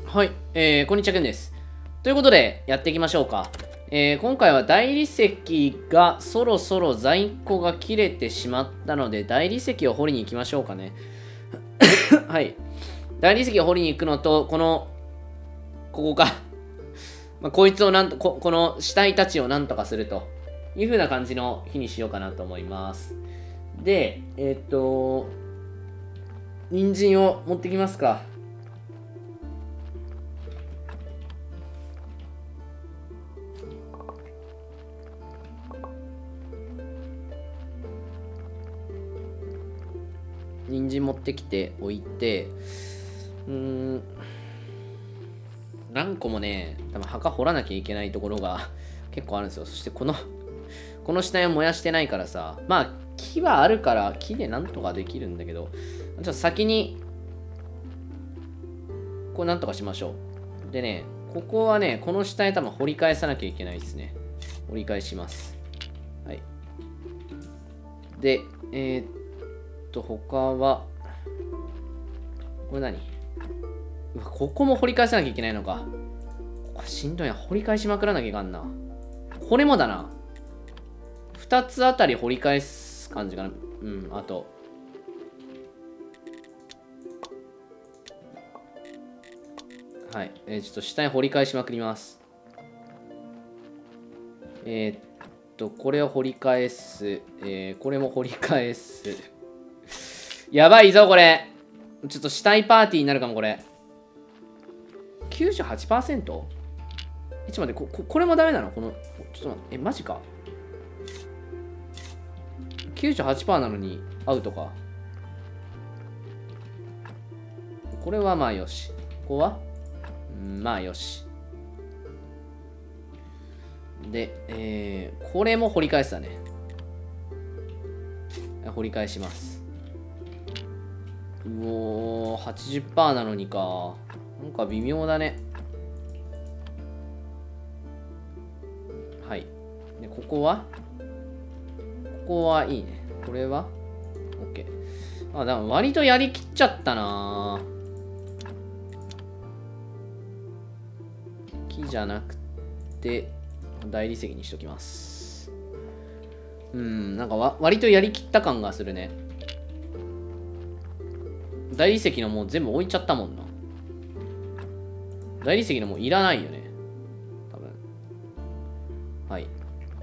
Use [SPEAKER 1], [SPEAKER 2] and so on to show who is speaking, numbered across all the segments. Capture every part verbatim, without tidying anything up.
[SPEAKER 1] はい、えー、こんにちは、けんです。ということで、やっていきましょうか。えー、今回は大理石がそろそろ在庫が切れてしまったので、大理石を掘りに行きましょうかね。はい。大理石を掘りに行くのと、この、ここか。まあ、こいつをなんとこ、この死体たちをなんとかするという風な感じの日にしようかなと思います。で、えー、っと、人参を持ってきますか。人参持ってきておいて、うーん、何個もね、多分墓掘らなきゃいけないところが結構あるんですよ。そしてこのこの死体を燃やしてないからさ、まあ木はあるから木でなんとかできるんだけど、ちょっと先にこれなんとかしましょう。でね、ここはね、この死体多分掘り返さなきゃいけないですね。掘り返します。はい。で、えー、っと、他は、これ何？うわ、ここも掘り返さなきゃいけないのか。これしんどいな。掘り返しまくらなきゃいかんな。これもだな。ふたつあたり掘り返す感じかな。うん、あと。はい。えー、ちょっと下に掘り返しまくります。えー、っと、これを掘り返す。えー、これも掘り返す。やばいぞ、これ。ちょっと死体パーティーになるかも、これ。きゅうじゅうはちパーセント？ え、ちょっと待って、こ、ここれもダメなの？この、ちょっと待って、え、マジか。きゅうじゅうはちパーセント なのにアウトか。これはまあよし。ここはまあよし。で、えー、これも掘り返すだね。掘り返します。うおー、はちじゅっパーセント なのにか。なんか微妙だね。はい。で、ここはここはいいね。これは ?OK。あ、だから割とやりきっちゃったな。木じゃなくて、大理石にしときます。うん、なんかわ割とやりきった感がするね。大理石のもう全部置いちゃったもんな。大理石のもういらないよね。多分。はい。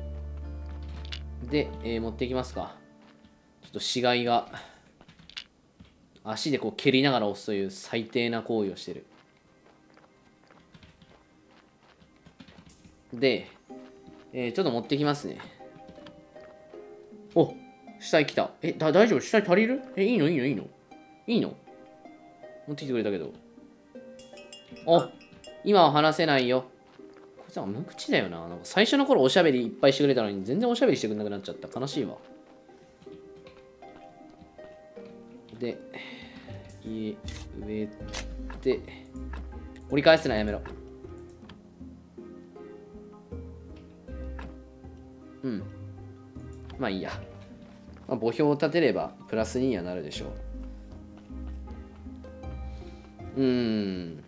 [SPEAKER 1] で、えー、持っていきますか。ちょっと死骸が、足でこう蹴りながら押すという最低な行為をしてる。で、えー、ちょっと持ってきますね。お、死体来た。え、だ、大丈夫？死体足りる？え、いいのいいのいいのいいの持ってきてくれたけど。お、今は話せないよ。こいつは無口だよな。なんか最初の頃おしゃべりいっぱいしてくれたのに全然おしゃべりしてくれなくなっちゃった。悲しいわ。で、家、植えて、折り返すのはやめろ。うん。まあいいや。まあ、墓標を立てればプラスにはなるでしょう。うーん。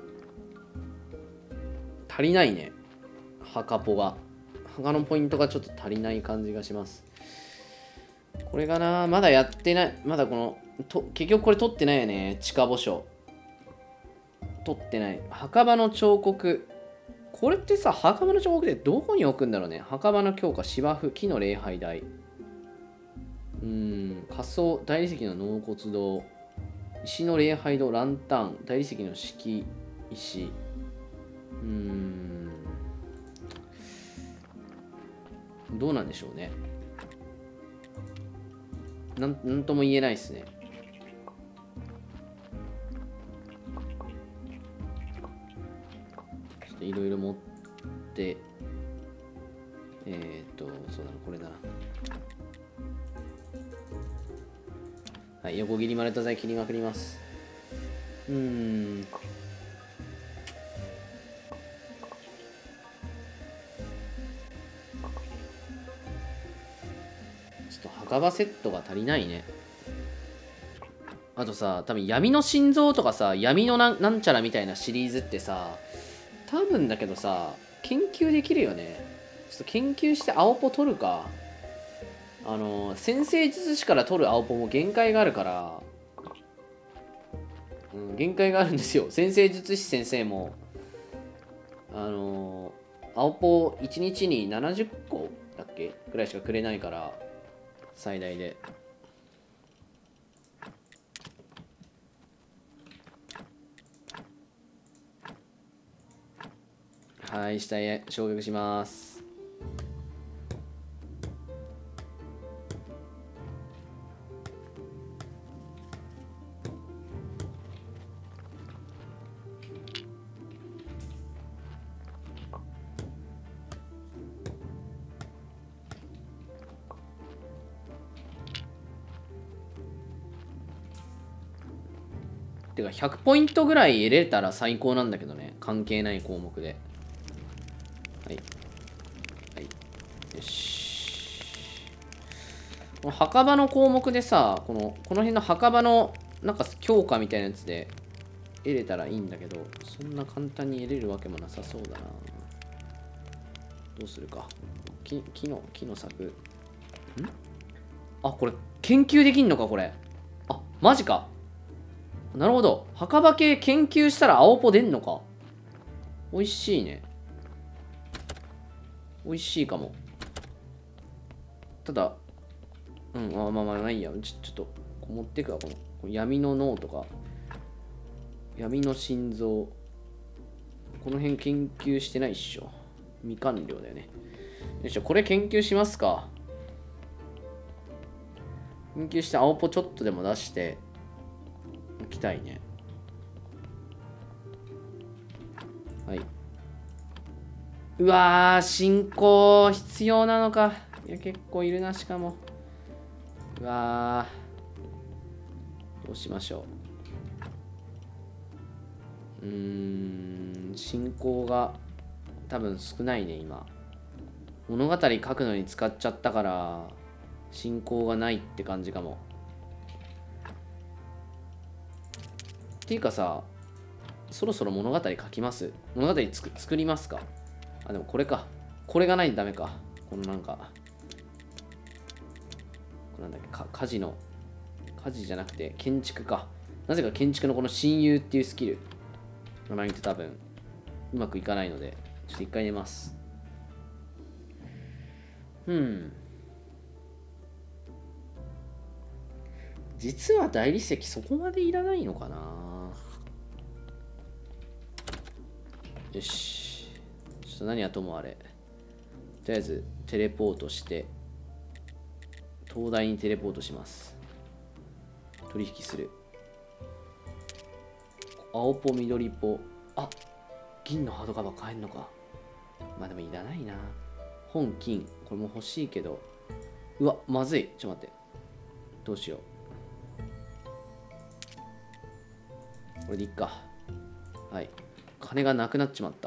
[SPEAKER 1] 足りないね。墓ポが。墓のポイントがちょっと足りない感じがします。これがな、まだやってない。まだこの、と結局これ取ってないよね。地下墓所。取ってない。墓場の彫刻。これってさ、墓場の彫刻でどこに置くんだろうね。墓場の強化、芝生、木の礼拝台。うーん、仮想、大理石の納骨堂。石の礼拝堂、ランタン、大理石の敷石。うーん。どうなんでしょうね。なん、なんとも言えないですね。ちょっといろいろ持って、えっと、そうだな、これだな。はい、横切り丸太材切りまくります。うーん。ちょっと墓場セットが足りないね。 あとさ、多分闇の心臓とかさ、闇のなんなんちゃらみたいなシリーズってさ、多分だけどさ、研究できるよね。ちょっと研究して青ポ取るか。あの、先生術師から取る青ポも限界があるから、うん、限界があるんですよ。先生術師先生も、あの、青ポいちにちにななじゅっこだっけぐらいしかくれないから、最大で。はい、下へ昇格します。てかひゃくポイントぐらい得れたら最高なんだけどね。関係ない項目で。はい。はい。よし。この墓場の項目でさ、この、この辺の墓場のなんか強化みたいなやつで得れたらいいんだけど、そんな簡単に得れるわけもなさそうだな。どうするか。木木の、木の柵。んあ、これ、研究できんのか、これ。あ、マジか。なるほど。墓場系研究したら青ポ出んのか。美味しいね。美味しいかも。ただ、うん、あまあまあまあいいや。ちょちょっと、こう持ってくわ、この。この闇の脳とか。闇の心臓。この辺研究してないっしょ。未完了だよね。よいしょ、これ研究しますか。研究して青ポちょっとでも出して、おきたいね。はい。うわー、進行必要なのか。いや、結構いるな、しかも。うわー。どうしましょう。うーん、進行が多分少ないね、今。物語書くのに使っちゃったから、進行がないって感じかも。っていうかさ、そろそろ物語書きます。物語つく作りますか。あ、でもこれか。これがないとダメか。このなんか、これなんだっけ、か火事の、火事じゃなくて建築か。なぜか建築のこの親友っていうスキルがないと多分うまくいかないので、ちょっと一回寝ます。うん。実は大理石そこまでいらないのかな。よし。ちょっと何はともあれ。とりあえずテレポートして、東大にテレポートします。取引する。青ポ、緑ポ。あ、銀のハードカバー買えんのか。まあでもいらないな。本金。これも欲しいけど。うわ、まずい。ちょっと待って。どうしよう。これでいっか。はい。金がなくなっちまった。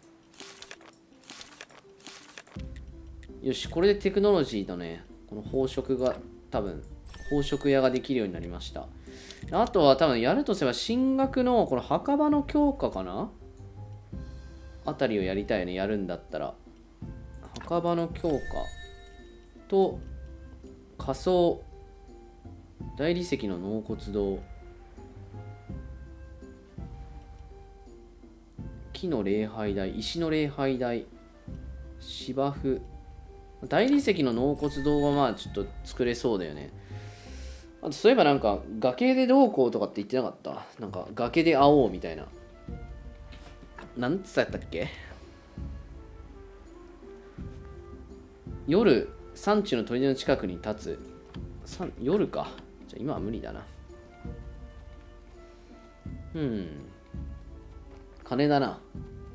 [SPEAKER 1] よし、これでテクノロジーのね、この宝飾が多分、宝飾屋ができるようになりました。あとは多分やるとすれば進学のこの墓場の強化かなあたりをやりたいよね、やるんだったら。墓場の強化と仮想大理石の納骨堂、木の礼拝台、石の礼拝台、芝生。大理石の納骨堂はまあちょっと作れそうだよね。あとそういえばなんか崖でどうこうとかって言ってなかった？なんか崖で会おうみたいな。なんつったやったっけ？夜、山地の砦の近くに立つ。夜か。じゃあ今は無理だな。うん。金だな。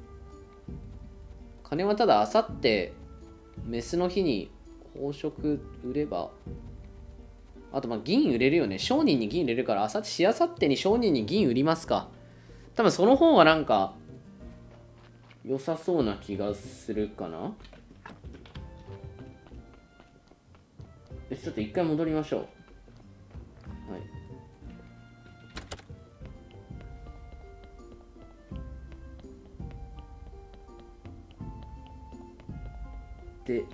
[SPEAKER 1] 金はただあさってメスの日に宝飾売れば、あとまあ銀売れるよね。商人に銀売れるから、あさってしあさってに商人に銀売りますか。多分その方がなんか良さそうな気がするかな。ちょっと一回戻りましょう。はい。 で、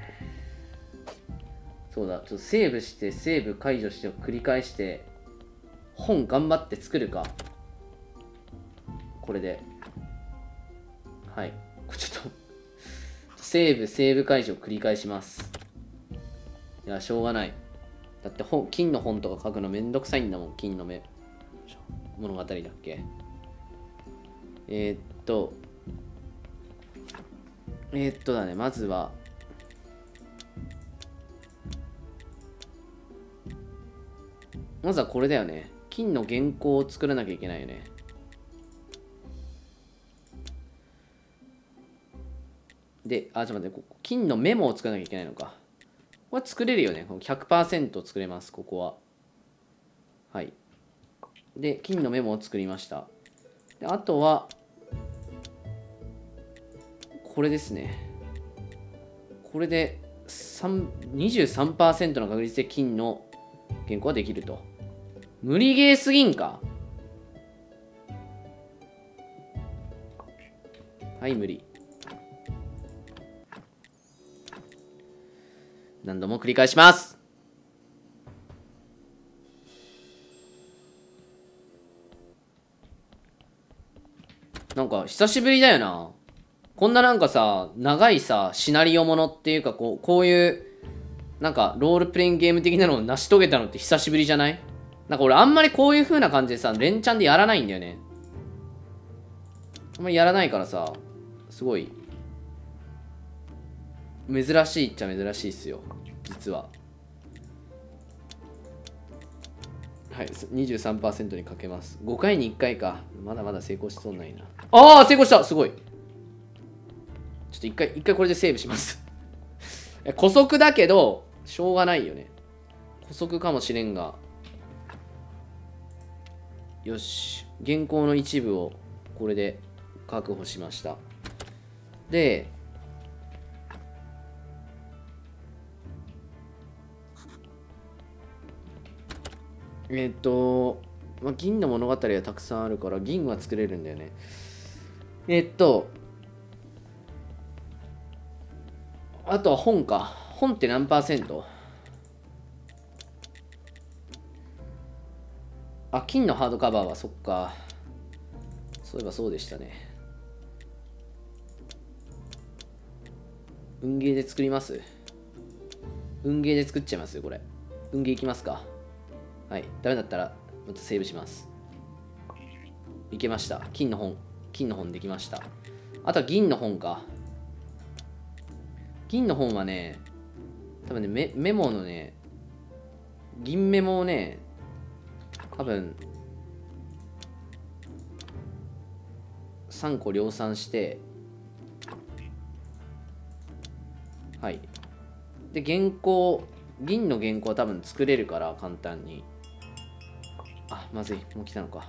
[SPEAKER 1] そうだ、ちょっとセーブして、セーブ解除してを繰り返して、本頑張って作るか。これで。はい。これちょっと、セーブ、セーブ解除を繰り返します。いや、しょうがない。だって本、金の本とか書くのめんどくさいんだもん、金の目。物語だっけ。えー、っと、えー、っとだね、まずは、まずはこれだよね。金の原稿を作らなきゃいけないよね。で、あ、ちょっと待って、金のメモを作らなきゃいけないのか。これ作れるよね。ひゃくパーセント 作れます、ここは。はい。で、金のメモを作りました。で、あとは、これですね。これでにじゅうさんパーセント の確率で金の原稿ができると。無理ゲーすぎんか。はい、無理。何度も繰り返します。なんか久しぶりだよな。こんななんかさ、長いさ、シナリオものっていうか、こう、こういう、なんか、ロールプレインゲーム的なのを成し遂げたのって久しぶりじゃない？なんか俺あんまりこういう風な感じでさ、連チャンでやらないんだよね。あんまりやらないからさ、すごい、珍しいっちゃ珍しいっすよ。実は。はい、にじゅうさんパーセント にかけます。ごかいにいっかいか。まだまだ成功しそうないな。ああ、成功した！すごい。ちょっと一回、一回これでセーブします。姑息だけど、しょうがないよね。姑息かもしれんが。よし。原稿の一部をこれで確保しました。で、えっと、まあ、銀の物語はたくさんあるから、銀は作れるんだよね。えっと、あとは本か。本って何パーセント？あ、金のハードカバーはそっか。そういえばそうでしたね。運ゲーで作ります？運ゲーで作っちゃいますこれ。運ゲーいきますか。はい。ダメだったら、またセーブします。いけました。金の本。金の本できました。あとは銀の本か。銀の本はね、多分ね、メメモのね、銀メモをね、多分、さんこ量産して、はい。で、原稿、銀の原稿は多分作れるから、簡単に。あ、まずい。もう来たのか。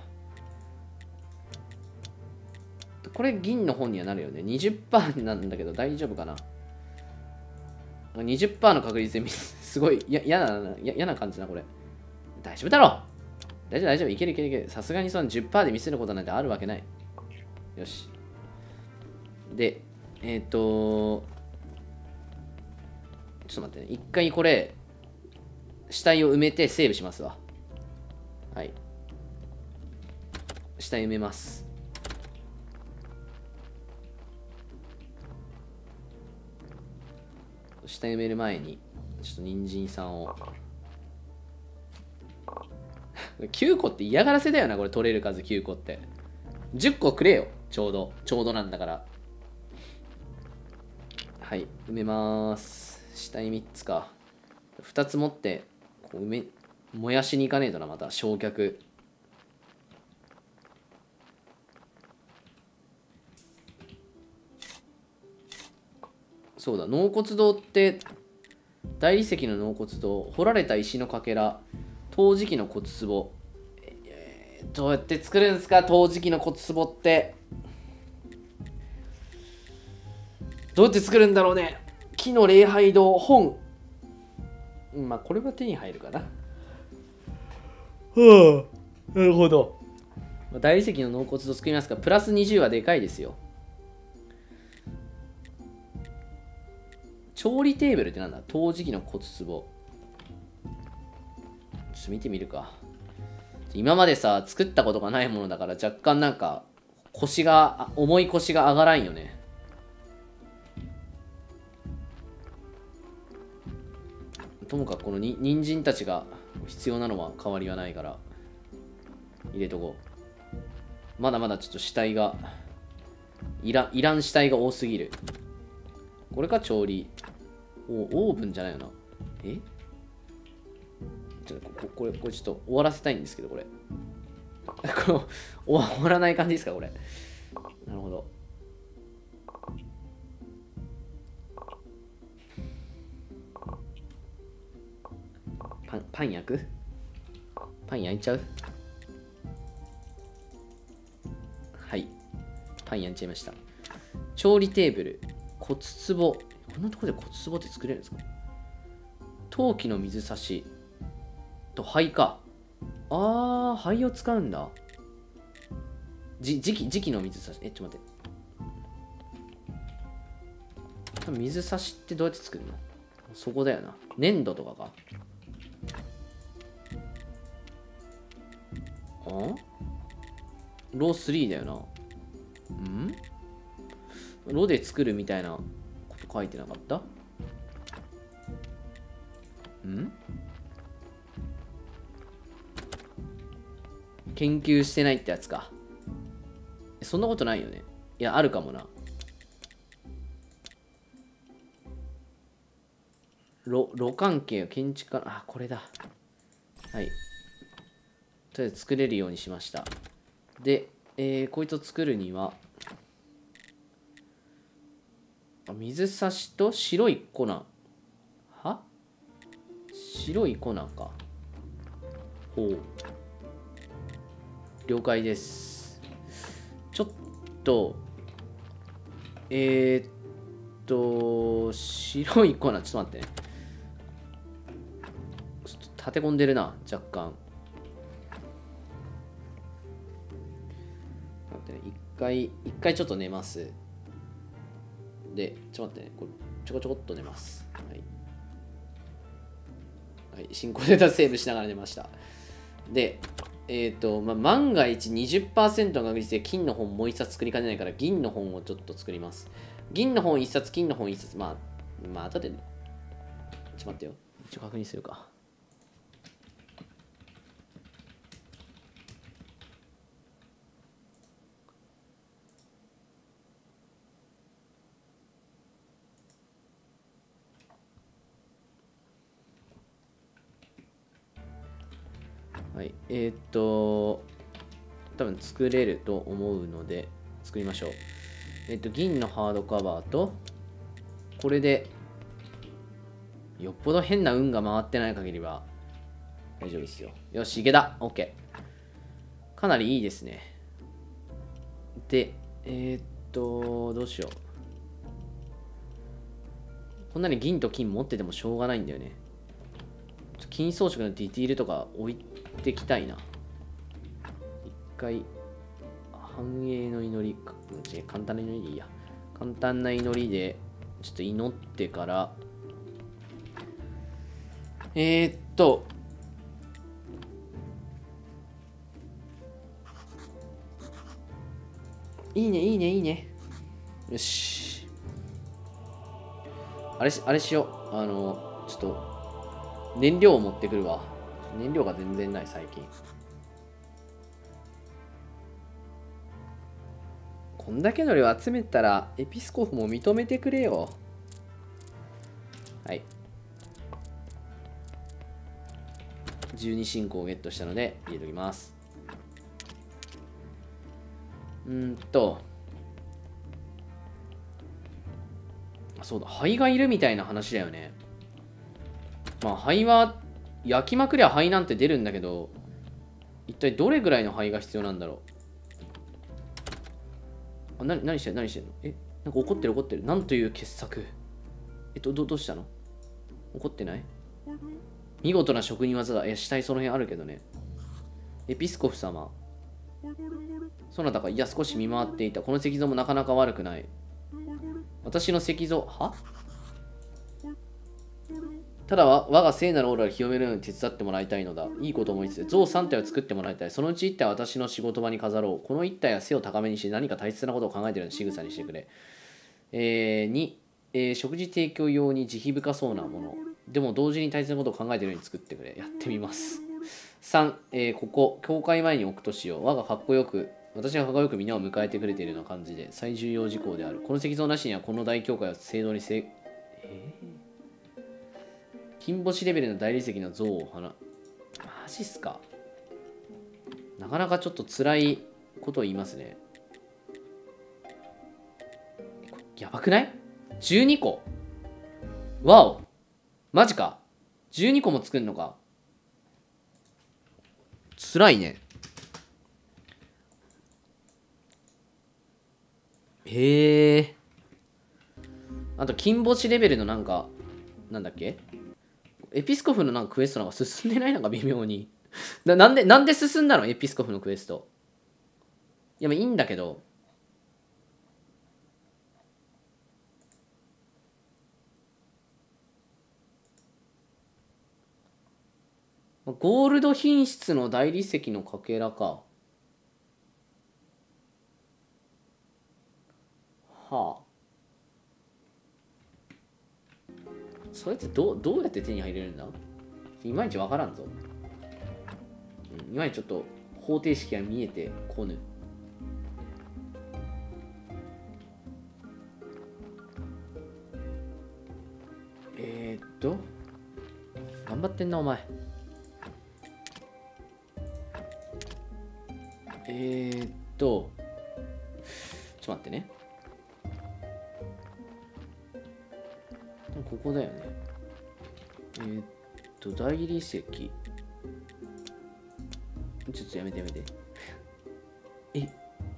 [SPEAKER 1] これ銀の本にはなるよね。にじゅっパーセント なんだけど大丈夫かな。にじゅっパーセント の確率ですごい嫌な、嫌な感じな、これ。大丈夫だろう。大丈夫、大丈夫。いけるいけるいける。さすがにその じゅっパーセント でミスることなんてあるわけない。よし。で、えっ、ー、と、ちょっと待ってね。一回これ、死体を埋めてセーブしますわ。はい。死体埋めます。死体埋める前に、ちょっと人参さんを。きゅうこって嫌がらせだよな、これ取れる数きゅうこって。じゅっこくれよ、ちょうど。ちょうどなんだから。はい、埋めまーす。死体みっつか。ふたつ持って、こう埋め、燃やしに行かねえとな、また、焼却。そうだ、納骨堂って、大理石の納骨堂、掘られた石のかけら、陶磁器の骨壺。えー、どうやって作るんですか、陶磁器の骨壺って。どうやって作るんだろうね。木の礼拝堂、本。まあ、これは手に入るかな。はあ、なるほど。大理石の納骨堂作りますか。プラスにじゅうはでかいですよ。 調理テーブルってなんだ？陶磁器の骨壺。ちょっと見てみるか。今までさ、作ったことがないものだから若干なんか、腰が、重い腰が上がらんよね。ともかくこのに人参たちが必要なのは変わりはないから入れとこう。まだまだちょっと死体がいらいらん死体が多すぎる。これか調理。おオーブンじゃないよな。えちょっとここれこれちょっと終わらせたいんですけど、これこの終わらない感じですかこれ。なるほど。パン、パン焼く？パン焼いちゃう？はい。パン焼いちゃいました。調理テーブル。骨壺。こんなところで骨壺って作れるんですか？陶器の水差し。と灰か。あー、灰を使うんだ。じ、磁器、磁器の水差し。え、ちょっと待って。水差しってどうやって作るの？そこだよな。粘土とかか。あロースリーだよな。んロで作るみたいなこと書いてなかった？ん研究してないってやつか。そんなことないよね。いや、あるかもな。炉、炉関係、建築家、あ、これだ。はい。とりあえず作れるようにしました。で、えー、こいつを作るには、水差しと白い粉。は白い粉か。ほう。了解です。ちょっと、えー、っと、白い粉、ちょっと待ってね。ちょっと立て込んでるな、若干。待ってね、一回、一回ちょっと寝ます。で、ちょっと待ってね、これちょこちょこっと寝ます。はい。はい、進行データセーブしながら寝ました。で、えっ、ー、と、まあ、万が一 にじゅっパーセント の確率で金の本もう一冊作りかねないから銀の本をちょっと作ります。銀の本一冊、金の本一冊。まあ、まあ、後で、ちょっと待ってよ。一応確認するか。はい。えっ、ー、と、多分作れると思うので、作りましょう。えっ、ー、と、銀のハードカバーと、これで、よっぽど変な運が回ってない限りは、大丈夫ですよ。よし、いけた。OK。かなりいいですね。で、えっ、ー、と、どうしよう。こんなに銀と金持っててもしょうがないんだよね。金装飾のディティールとか置いてきたいな。一回、繁栄の祈り、簡単な祈りでいいや。簡単な祈りで、ちょっと祈ってから、えー、っと、いいね、いいね、いいね。よし。あれし、あれしよう。あの、ちょっと、燃料を持ってくるわ。燃料が全然ない、最近。こんだけの量集めたら、エピスコフも認めてくれよ。はい。じゅうに進行をゲットしたので、入れておきます。うーんと。そうだ、灰がいるみたいな話だよね。まあ、灰は、焼きまくりゃ灰なんて出るんだけど、一体どれぐらいの灰が必要なんだろう。あ、な何してる何してるのえ、なんか怒ってる怒ってる。なんという傑作。えっと、どどうしたの怒ってない見事な職人技だ。いや、死体その辺あるけどね。エピスコフ様。そなたか、いや、少し見回っていた。この石像もなかなか悪くない。私の石像、はただ我が聖なるオーラを清めるのに手伝ってもらいたいのだ。いいこと思いつつ、像さん体を作ってもらいたい。そのうちいっ体は私の仕事場に飾ろう。このいっ体は背を高めにして何か大切なことを考えているような仕草にしてくれ。えー、に、えー、食事提供用に慈悲深そうなもの。でも同時に大切なことを考えているように作ってくれ。やってみます。さん、えー、ここ、教会前に置くとしよう。我がかっこよく、私がかっこよくみんなを迎えてくれているような感じで、最重要事項である。この石像なしにはこの大教会は聖堂にせ、えー金星レベルの大理石の像を放マジっすか。なかなかちょっと辛いことを言いますね。やばくない ?じゅうに 個わおマジか ?じゅうに 個も作るのか。辛いね。へえ。あと金星レベルのなんかなんだっけエピスコフのなんかクエストなんか進んでないのか微妙にな。なんで、なんで進んだのエピスコフのクエスト。いや、まあいいんだけど。ゴールド品質の大理石のかけらか。はあ。それってどう、どうやって手に入れるんだいまいちわからんぞ。いまいちちょっと方程式が見えてこぬ。えー、っと頑張ってんなお前。えー、っとちょっと待ってね。ここだよね。えー、っと大理石。ちょっとやめてやめて。え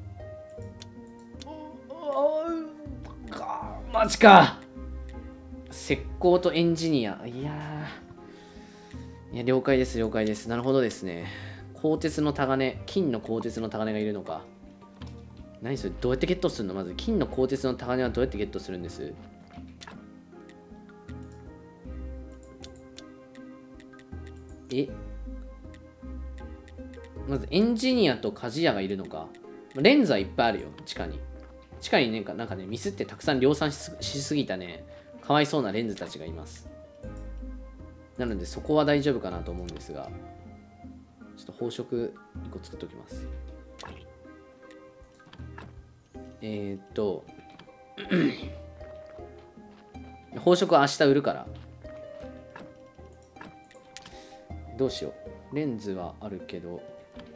[SPEAKER 1] マジか。石膏とエンジニア。いやー。いや、了解です、了解です。なるほどですね。鋼鉄のタガネ、金の鋼鉄のタガネがいるのか。何それ、どうやってゲットするのまず、金の鋼鉄のタガネはどうやってゲットするんです？えまずエンジニアと鍛冶屋がいるのか。レンズはいっぱいあるよ、地下に。地下にね、なんかね、ミスってたくさん量産しすしすぎたね、かわいそうなレンズたちがいます。なので、そこは大丈夫かなと思うんですが、ちょっと宝飾いっこ作っておきます。えー、っと、宝飾は明日売るから。どうしよう。レンズはあるけど、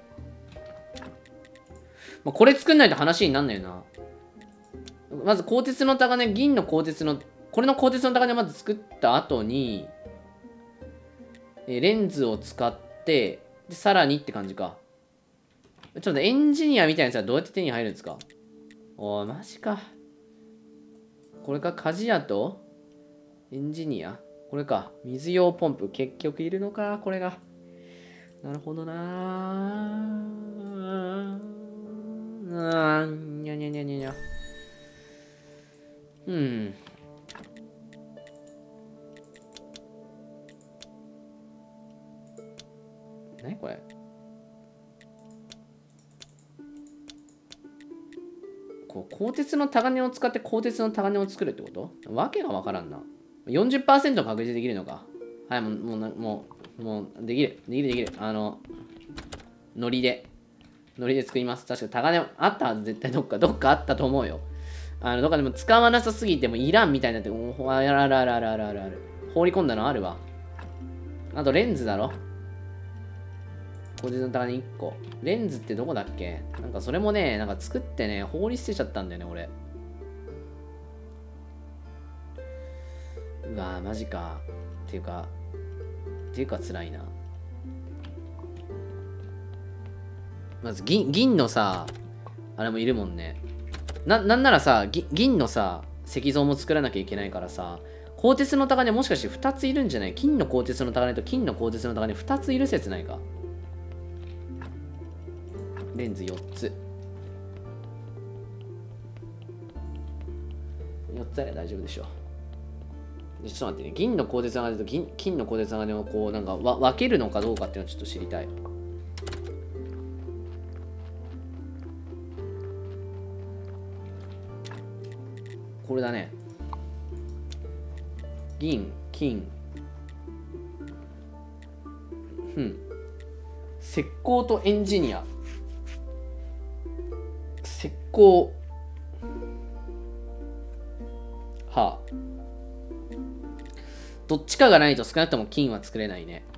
[SPEAKER 1] まあ、これ作んないと話になんないよな。まず鋼鉄のタガネ、銀の鋼鉄の、これの鋼鉄のタガネをまず作った後に、えレンズを使って、でさらにって感じか。ちょっとエンジニアみたいなやつはどうやって手に入るんですか？おー、マジか。これか、鍛冶屋とエンジニアこれか。水用ポンプ。結局いるのか、これが。なるほどなー。あー、にゃにゃにゃにゃにゃ。うん。何これ。こう鋼鉄のタガネを使って鋼鉄のタガネを作るってこと？わけがわからんな。よんじゅっパーセント 確実できるのか。はい、もう、もう、もう、もうできる。できる、できる。あの、ノリで。ノリで作ります。確かタガネあったはず、絶対どっか、どっかあったと思うよ。あの、どっかでも使わなさすぎてもいらんみたいになって、おあるあるあるあるあるあるある。放り込んだのあるわ。あとレンズだろ。鋼鉄のタガネいっこ。レンズってどこだっけ？なんかそれもね、なんか作ってね、放り捨てちゃったんだよね、俺。うわぁ、マジか。っていうか、っていうか辛いな。まず銀、銀のさ、あれもいるもんね。な、なんならさ、銀のさ、石像も作らなきゃいけないからさ、鋼鉄のタガネもしかしてふたついるんじゃない？金の鋼鉄のタガネと金の鋼鉄のタガネふたついる説ないか？レンズよっつ。よっつあれば大丈夫でしょ。 ちょっと待ってね。銀の鋼鉄鋼と銀金の鋼鉄鋼をこう、なんかわ分けるのかどうかっていうのをちょっと知りたい。これだね。銀、金。うん。石膏とエンジニア。石膏。はあ。どっちかがないと少なくとも金は作れないね。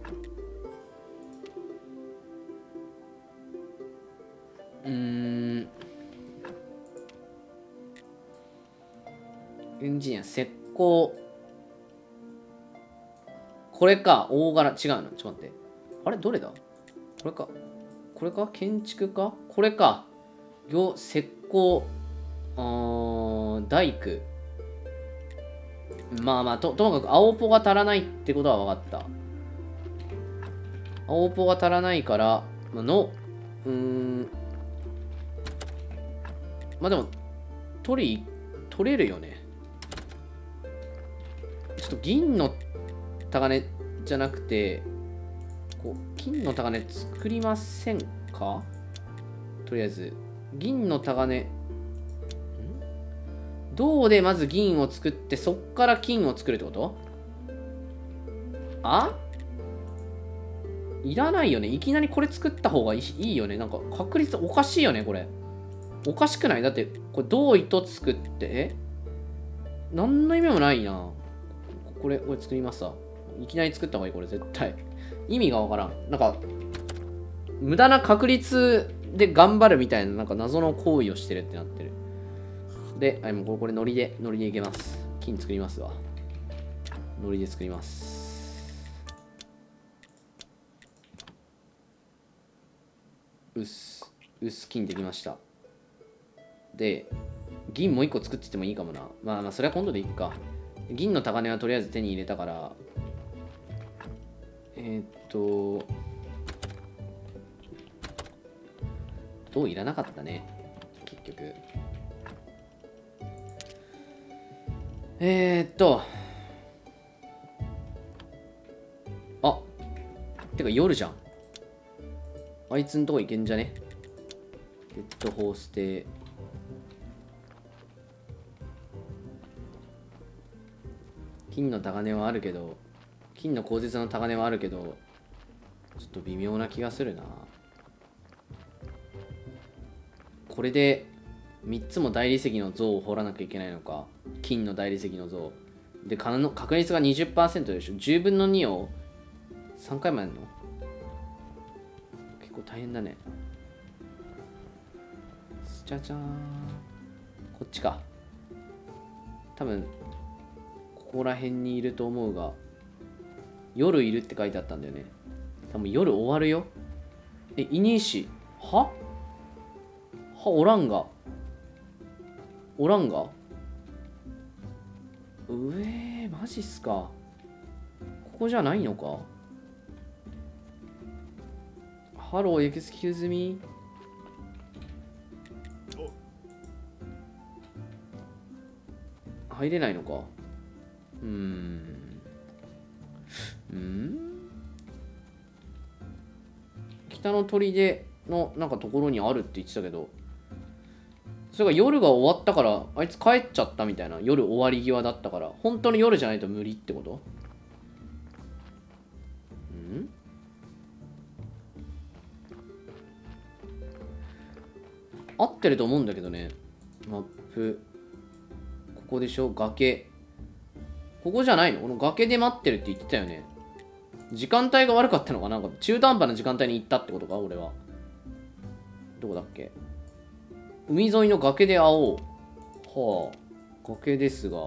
[SPEAKER 1] うーん。エンジニア、石膏。これか、大柄。違うの。ちょっと待って。あれどれだこれか。これか建築かこれか。業、石膏。あー、大工。まあまあ、と、ともかく青ポが足らないってことは分かった。青ポが足らないから、の、うーん。まあでも、取り、取れるよね。ちょっと銀の鋼じゃなくて、こう、金の鋼作りませんかとりあえず。銀の鋼、銅でまず銀を作って、そっから金を作るってこと？あ？いらないよね。いきなりこれ作った方がいい、いいよね。なんか確率おかしいよね、これ。おかしくない？だって、これ銅糸作って、え？何の意味もないな。これ、これ作りますわ。いきなり作った方がいい、これ絶対。意味がわからん。なんか、無駄な確率で頑張るみたいな、なんか謎の行為をしてるってなってる。で、あ、もうこれ、ノリで、ノリでいけます。金作りますわ。ノリで作ります。うっす。うっす、金できました。で、銀もう一個作っててもいいかもな。まあまあ、それは今度でいいか。銀の高値はとりあえず手に入れたから、えー、っと、銅いらなかったね。結局。えー、っと、あ、てか夜じゃん。あいつんとこ行けんじゃね？デッドホーステ金の高値はあるけど、金の鋼鉄の高値はあるけど、ちょっと微妙な気がするな。これでみっつも大理石の像を掘らなきゃいけないのか。金の大理石の像。で、確率が にじゅっパーセント でしょ。じゅうぶんのにをさんかいもやるの？結構大変だね。じゃじゃーん。こっちか。多分、ここら辺にいると思うが、夜いるって書いてあったんだよね。多分夜終わるよ。え、いねえし。はは、おらんが。おらんがうえー、マジっすか。ここじゃないのか？ハロー、エクスキューズミー。入れないのか？うーん。ん北の砦のなんかところにあるって言ってたけど、それが夜が終わったからあいつ帰っちゃったみたいな。夜終わり際だったから、本当に夜じゃないと無理ってこと？ん合ってると思うんだけどね。マップここでしょ。崖ここじゃないの？この崖で待ってるって言ってたよね。時間帯が悪かったのかな。なんか中途半端な時間帯に行ったってことか俺は。どこだっけ？海沿いの崖で会おう。はあ。崖ですが。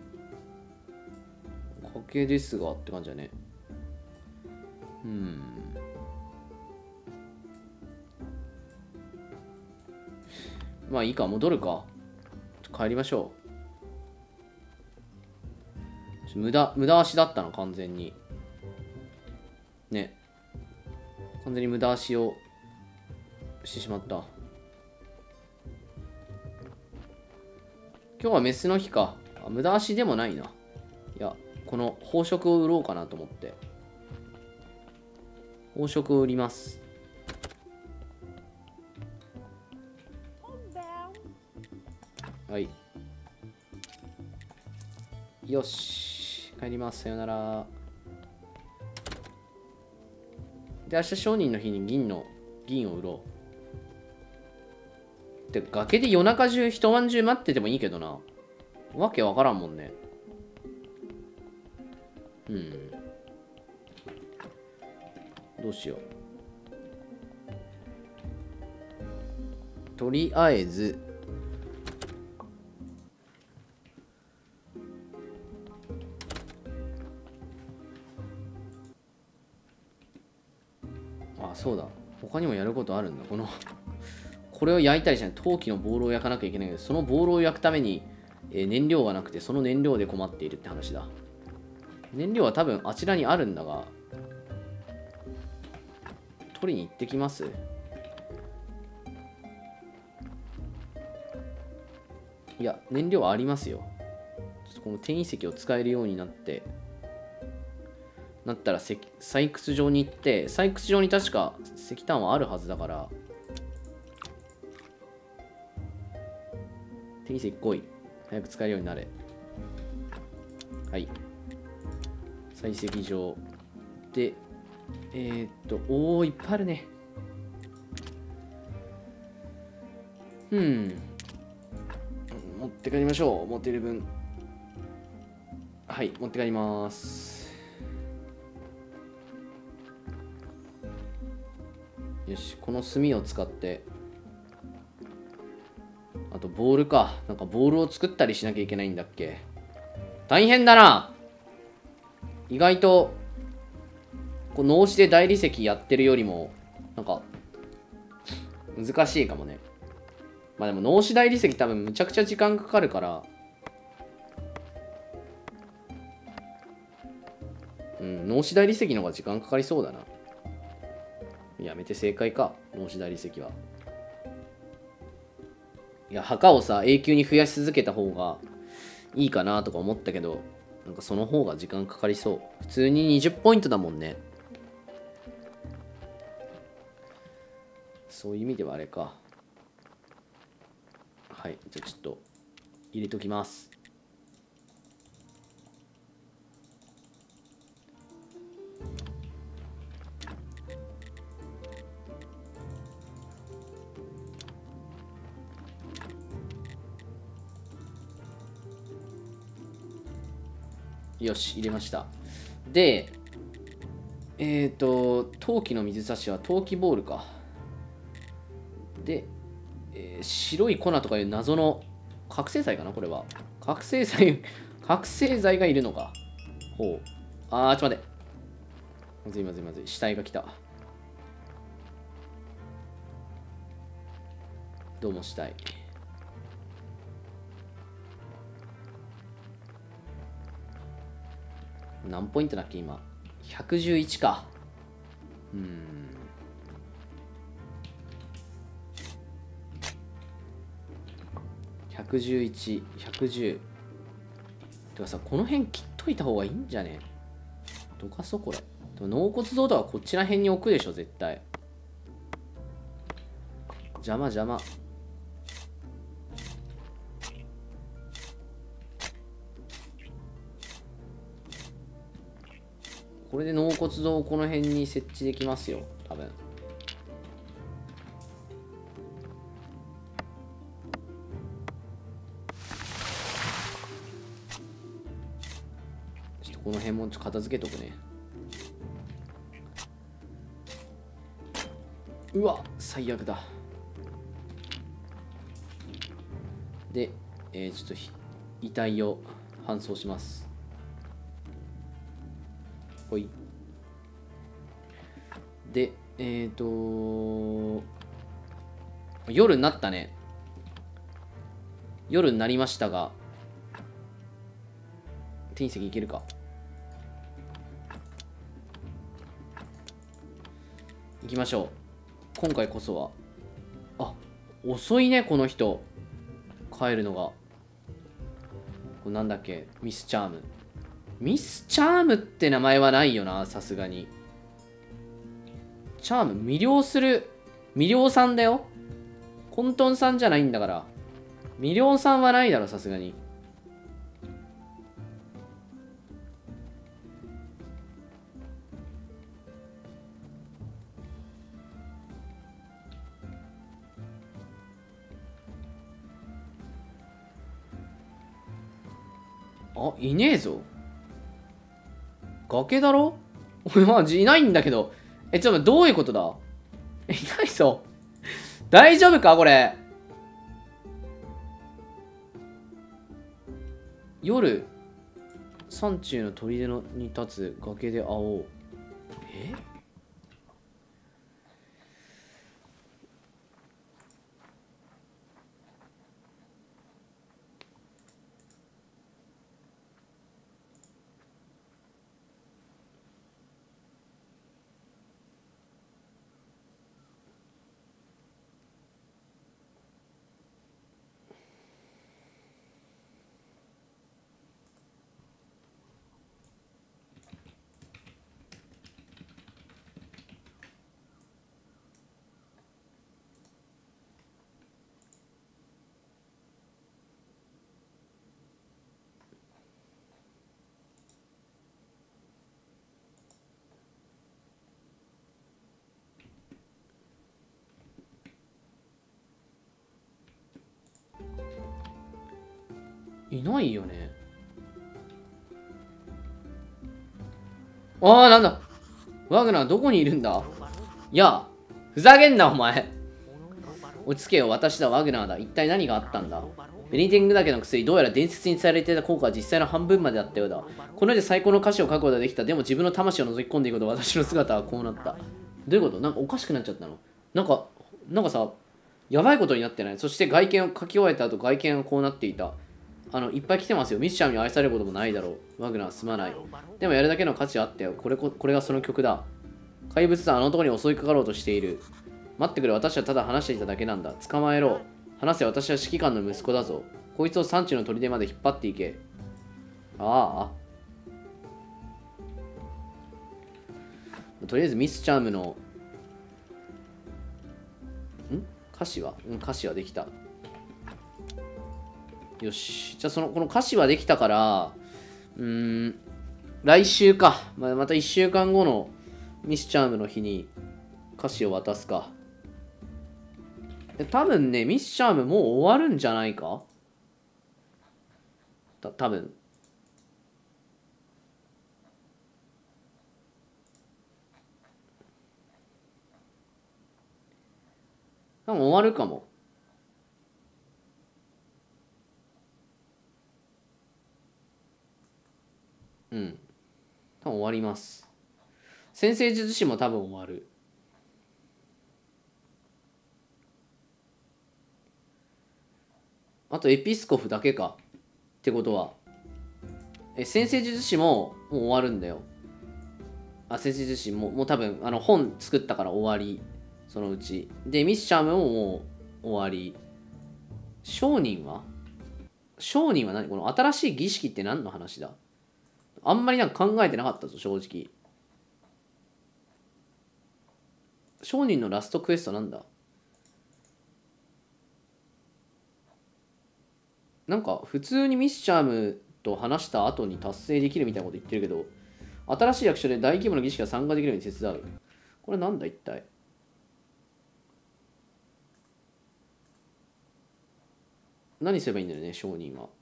[SPEAKER 1] 崖ですがって感じだね。うん。まあいいか、戻るか。帰りましょう。無駄、無駄足だったの、完全に。ね。完全に無駄足をしてしまった。今日はメスの日か。あ、無駄足でもないな。 いや、この宝飾を売ろうかなと思って。宝飾を売ります。はい。よし。帰ります。さよなら。で、明日商人の日に銀の、銀を売ろう。で、崖で夜中中一晩中待っててもいいけどな。わけわからんもんね。うん。どうしよう。とりあえず、あ、そうだ。他にもやることあるんだ。このこれを焼いたりしない。陶器のボールを焼かなきゃいけないけど、そのボールを焼くために、えー、燃料がなくて、その燃料で困っているって話だ。燃料は多分あちらにあるんだが、取りに行ってきます。いや、燃料はありますよ。ちょっとこの転移石を使えるようになって、なったら採掘場に行って、採掘場に確か石炭はあるはずだから、転移石来い。早く使えるようになれ。はい。採石場。で、えー、っと、おー、いっぱいあるね。うん。持って帰りましょう。持っている分。はい、持って帰ります。よし、この炭を使って、あとボールか。なんかボールを作ったりしなきゃいけないんだっけ。大変だな。意外と、こう脳死で大理石やってるよりも、なんか、難しいかもね。まあでも脳死大理石多分むちゃくちゃ時間かかるから、うん、脳死大理石の方が時間かかりそうだな。やめて正解か、脳死大理石は。いや、墓をさ、永久に増やし続けた方がいいかなとか思ったけど、なんかその方が時間かかりそう。普通ににじゅっポイントだもんね。そういう意味ではあれか。はい、じゃあちょっと入れときます。よし、入れました。で、えっ、ー、と、陶器の水差しは陶器ボールか。で、えー、白い粉とかいう謎の覚醒剤かな、これは。覚醒剤、覚醒剤がいるのか。ほう。あー、ちょっと待って。まずいまずいまずい。死体が来た。どうも死体。何ポイントだっけ今。ひゃくじゅういちか。うーん。ひゃくじゅういち、ひゃくじゅう。てかさ、この辺切っといた方がいいんじゃね？どかそうこれ。でも納骨堂とはこっちら辺に置くでしょ、絶対。邪魔邪魔。これで納骨堂をこの辺に設置できますよ、多分。ちょっとこの辺も片付けとくね。うわ、最悪だ。で、えー、ちょっと遺体を搬送します。ほい。で、えっ、ー、と夜になったね。夜になりましたが、転移石いけるか。行きましょう。今回こそは。あ、遅いね、この人。帰るのが。これなんだっけ、ミスチャーム。 ミスチャームって名前はないよな、さすがに。チャーム、魅了する。魅了さんだよ。コントンさんじゃないんだから。魅了さんはないだろ、さすがに。あ、いねえぞ。崖だろ。俺マジいないんだけど。え、ちょっとどういうことだ。え、いないぞ。大丈夫かこれ。夜、山中の砦のに立つ崖で会おう。えいないよね。ああ、なんだ。ワグナーどこにいるんだ。いや、ふざけんなお前。落ち着けよ、私だ、ワグナーだ。一体何があったんだ。ベニテング岳の薬、どうやら伝説に伝えられていた効果は実際の半分まであったようだ。この世で最高の歌詞を書くことができた。でも自分の魂を覗き込んでいくと私の姿はこうなった。どういうこと。なんかおかしくなっちゃったの。なんか、なんかさ、やばいことになってない。そして外見を書き終えた後、外見がこうなっていた。あの、いっぱい来てますよ。ミスチャーに愛されることもないだろう。ワグナー、すまない。でもやるだけの価値はあったよ。これこ、これがその曲だ。怪物だ、あの男に襲いかかろうとしている。待ってくれ、私はただ話していただけなんだ。捕まえろ。話せ、私は指揮官の息子だぞ。こいつを産地の砦まで引っ張っていけ。ああ。とりあえずミスチャームの、ん歌詞はうん、歌詞はできた。よし。じゃあその、この歌詞はできたから、うーん、来週か。ままたいっしゅうかんごのミスチャームの日に歌詞を渡すか。多分ね、ミスチャームもう終わるんじゃないかた、多分。多分終わるかも。うん。多分終わります。先生術師も多分終わる。あとエピスコフだけか。ってことは。え、先生術師ももう終わるんだよ。あ、先生術師ももう多分あの本作ったから終わり。そのうち。で、ミスチャームももう終わり。商人は商人は何。この新しい儀式って何の話だ。あんまりなんか考えてなかったぞ、正直。商人のラストクエストなんだ。なんか普通にミスチャームと話した後に達成できるみたいなこと言ってるけど、新しい役所で大規模な儀式が参加できるように手伝う。これなんだ一体。何すればいいんだよね、商人は。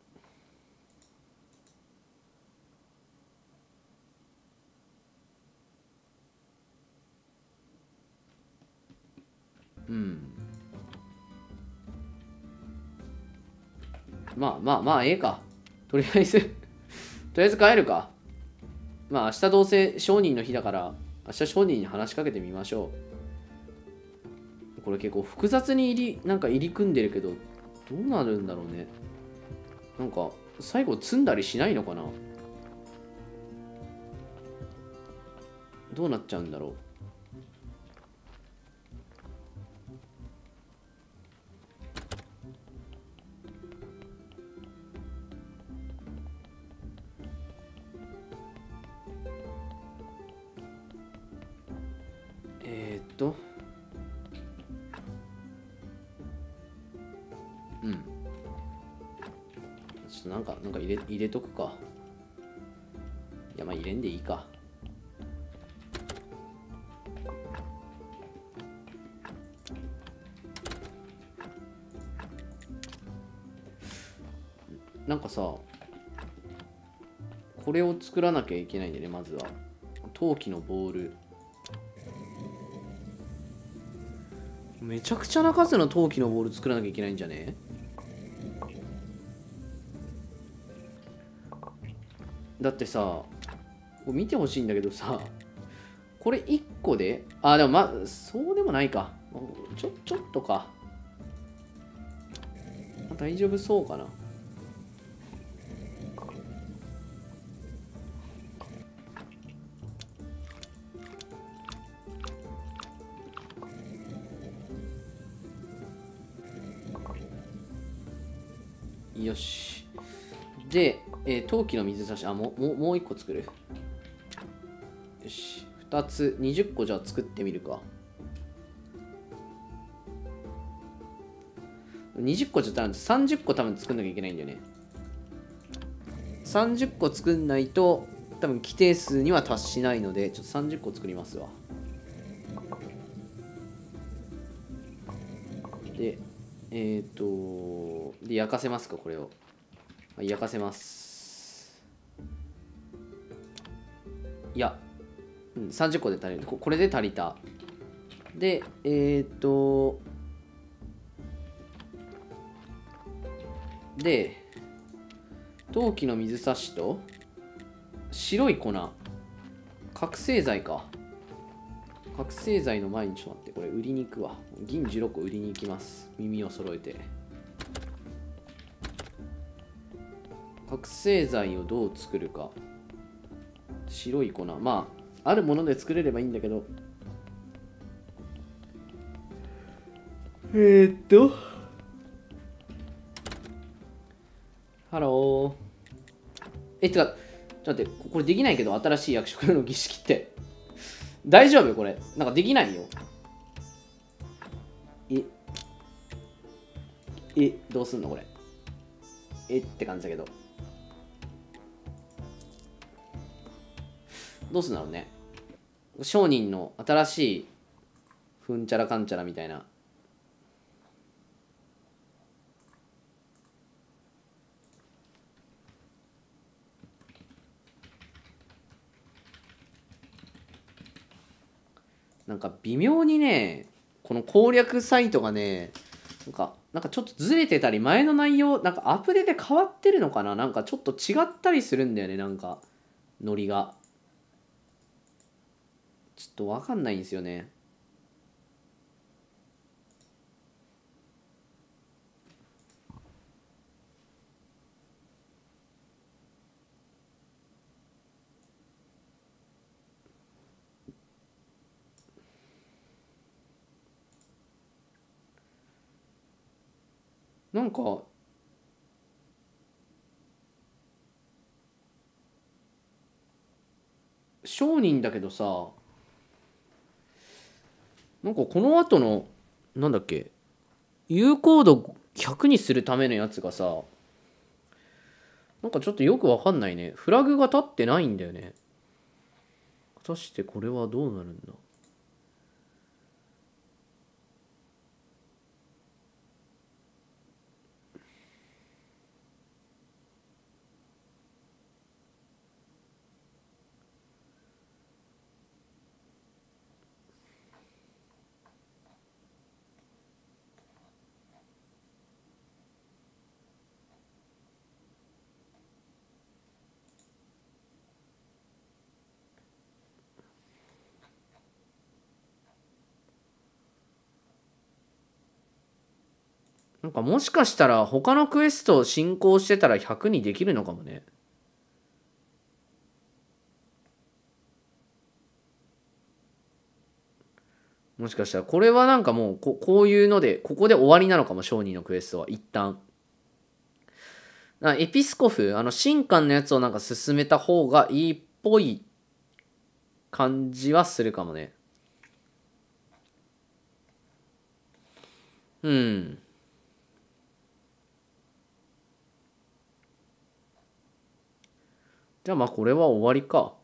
[SPEAKER 1] うん。まあまあまあ、ええか。とりあえずとりあえず帰るか。まあ明日どうせ商人の日だから、明日商人に話しかけてみましょう。これ結構複雑に入り、なんか入り組んでるけど、どうなるんだろうね。なんか、最後積んだりしないのかな。どうなっちゃうんだろう。 とうんちょっとなんかなんか入れ入れとくか。いやまあ入れんでいいか。なんかさこれを作らなきゃいけないんでね。まずは陶器のボール、めちゃくちゃな数の陶器のボール作らなきゃいけないんじゃね。だってさ見てほしいんだけどさ、これいっこで、あでもまそうでもないか、ちょちょっとか、大丈夫そうかな。よし。で、えー、陶器の水差し、あ、もう、もう、もういっこ作る。よし。ふたつ、にじゅっこじゃあ作ってみるか。にじゅっこじゃ多分さんじゅっこ多分作んなきゃいけないんだよね。さんじゅっこ作んないと多分規定数には達しないので、ちょっとさんじゅっこ作りますわ。で、えっ、ー、と、で、焼かせますか、これを。焼かせます。いや、うん、さんじゅっこで足りる。これで足りた。で、えっ、ー、と、で、陶器の水差しと白い粉、覚醒剤か。覚醒剤の前にちょっと待って、これ売りに行くわ。銀じゅうろっこ売りに行きます。耳を揃えて。覚醒剤をどう作るか。白い粉。まあ、あるもので作れればいいんだけど。えー、っと。ハロー。え、てか、ちょっと待って、これできないけど、新しい役職の儀式って。大丈夫これ。なんかできないよ。え。え、どうすんのこれ。えって感じだけど。どうすんだろうね。商人の新しいふんちゃらかんちゃらみたいな。なんか微妙にね、この攻略サイトがね、なんか、なんかちょっとずれてたり、前の内容、なんかアップデートで変わってるのかな、なんかちょっと違ったりするんだよね、なんか、ノリが。ちょっとわかんないんですよね。なんか、商人だけどさ、なんかこの後の、なんだっけ、有効度ひゃくにするためのやつがさ、なんかちょっとよくわかんないね。フラグが立ってないんだよね。果たしてこれはどうなるんだ。なんかもしかしたら他のクエストを進行してたらひゃくにできるのかもね。もしかしたらこれはなんかもうここういうのでここで終わりなのかも、商人のクエストは一旦。エピスコフ、あの神官のやつをなんか進めた方がいいっぽい感じはするかもね。 うん。じゃあまあこれは終わりか。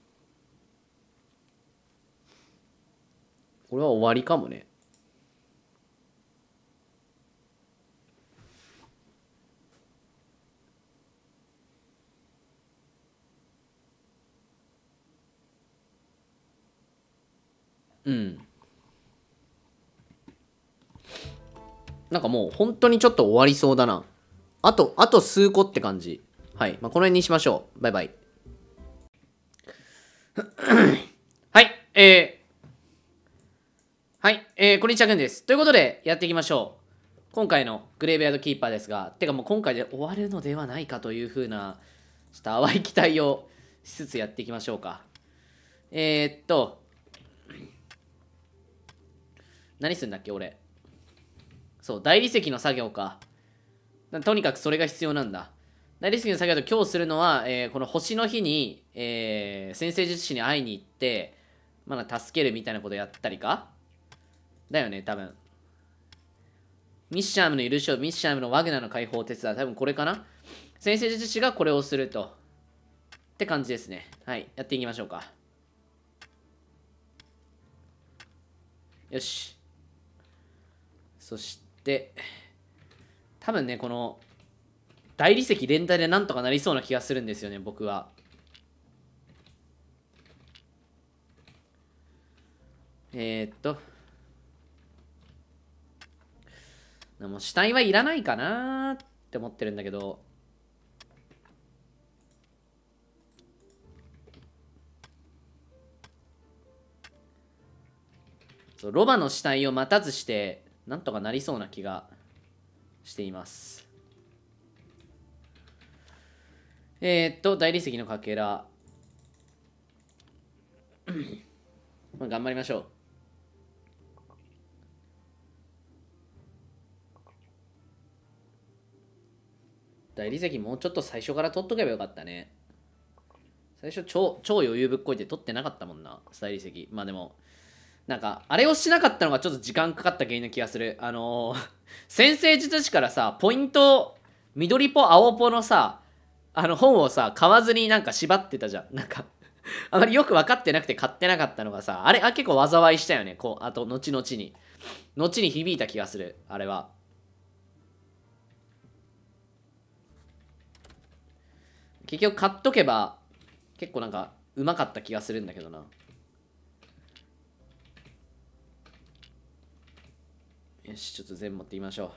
[SPEAKER 1] これは終わりかもね。うん。なんかもう本当にちょっと終わりそうだな。あと、あと数個って感じ。はい。まあ、この辺にしましょう。バイバイ。はい。えー、はい。えー、こんにちは、くんです。ということで、やっていきましょう。今回のグレーブヤードキーパーですが、てかもう今回で終わるのではないかというふうな、ちょっと淡い期待をしつつやっていきましょうか。えー、っと、何すんだっけ、俺。そう、大理石の作業か。とにかくそれが必要なんだ。大理石の作業と今日するのは、えーこの星の日に、えー先生術師に会いに行って、まだ助けるみたいなことやったりかだよね、多分。ミッシャームの許しを、ミッシャームのワグナーの解放を手伝う。多分これかな。先生術師がこれをすると。って感じですね。はい、やっていきましょうか。よし。そして、多分ね、この、大理石連帯でなんとかなりそうな気がするんですよね、僕は。えー、っと。でも死体はいらないかなって思ってるんだけど。そうロバの死体を待たずしてなんとかなりそうな気がしています。えー、っと大理石のかけらまあ頑張りましょう。大理石もうちょっと最初から取っとけばよかったね。最初超超余裕ぶっこいて取ってなかったもんな大理石。まあでもなんかあれをしなかったのがちょっと時間かかった原因な気がする。あのー、先生術師からさポイント緑ポ青ポのさあの本をさ買わずになんか縛ってたじゃん。なんかあまりよく分かってなくて買ってなかったのがさあれあ結構災いしたよね。こうあと後々に後に響いた気がするあれは。結局買っとけば結構なんかうまかった気がするんだけどな。よしちょっと全部持っていきましょう。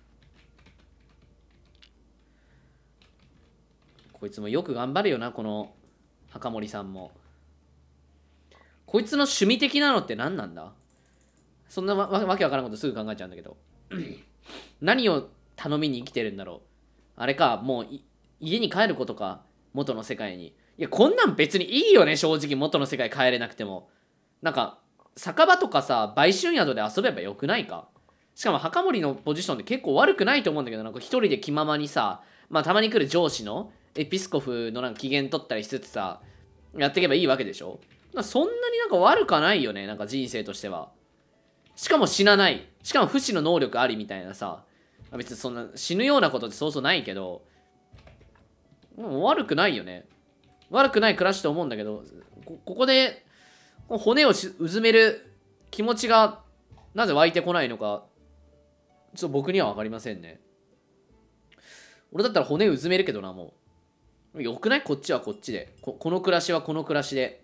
[SPEAKER 1] こいつもよく頑張るよなこの墓森さんも。こいつの趣味的なのって何なんだ。そんなわわけわからんことすぐ考えちゃうんだけど何を頼みに生きてるんだろう。あれかもう家に帰ることか元の世界に。いやこんなん別にいいよね正直元の世界帰れなくても。なんか酒場とかさ売春宿で遊べばよくないか。しかも墓守のポジションって結構悪くないと思うんだけどなんか一人で気ままにさまあたまに来る上司のエピスコフのなんか機嫌取ったりしつつさやっていけばいいわけでしょ。そんなになんか悪くはないよねなんか人生としては。しかも死なない。しかも不死の能力ありみたいなさ。別にそんな死ぬようなことってそうそうないけど、もう悪くないよね。悪くない暮らしと思うんだけど、こここで骨をしうずめる気持ちがなぜ湧いてこないのか、ちょっと僕には分かりませんね。俺だったら骨うずめるけどな、もう。よくないこっちはこっちでこ。この暮らしはこの暮らしで。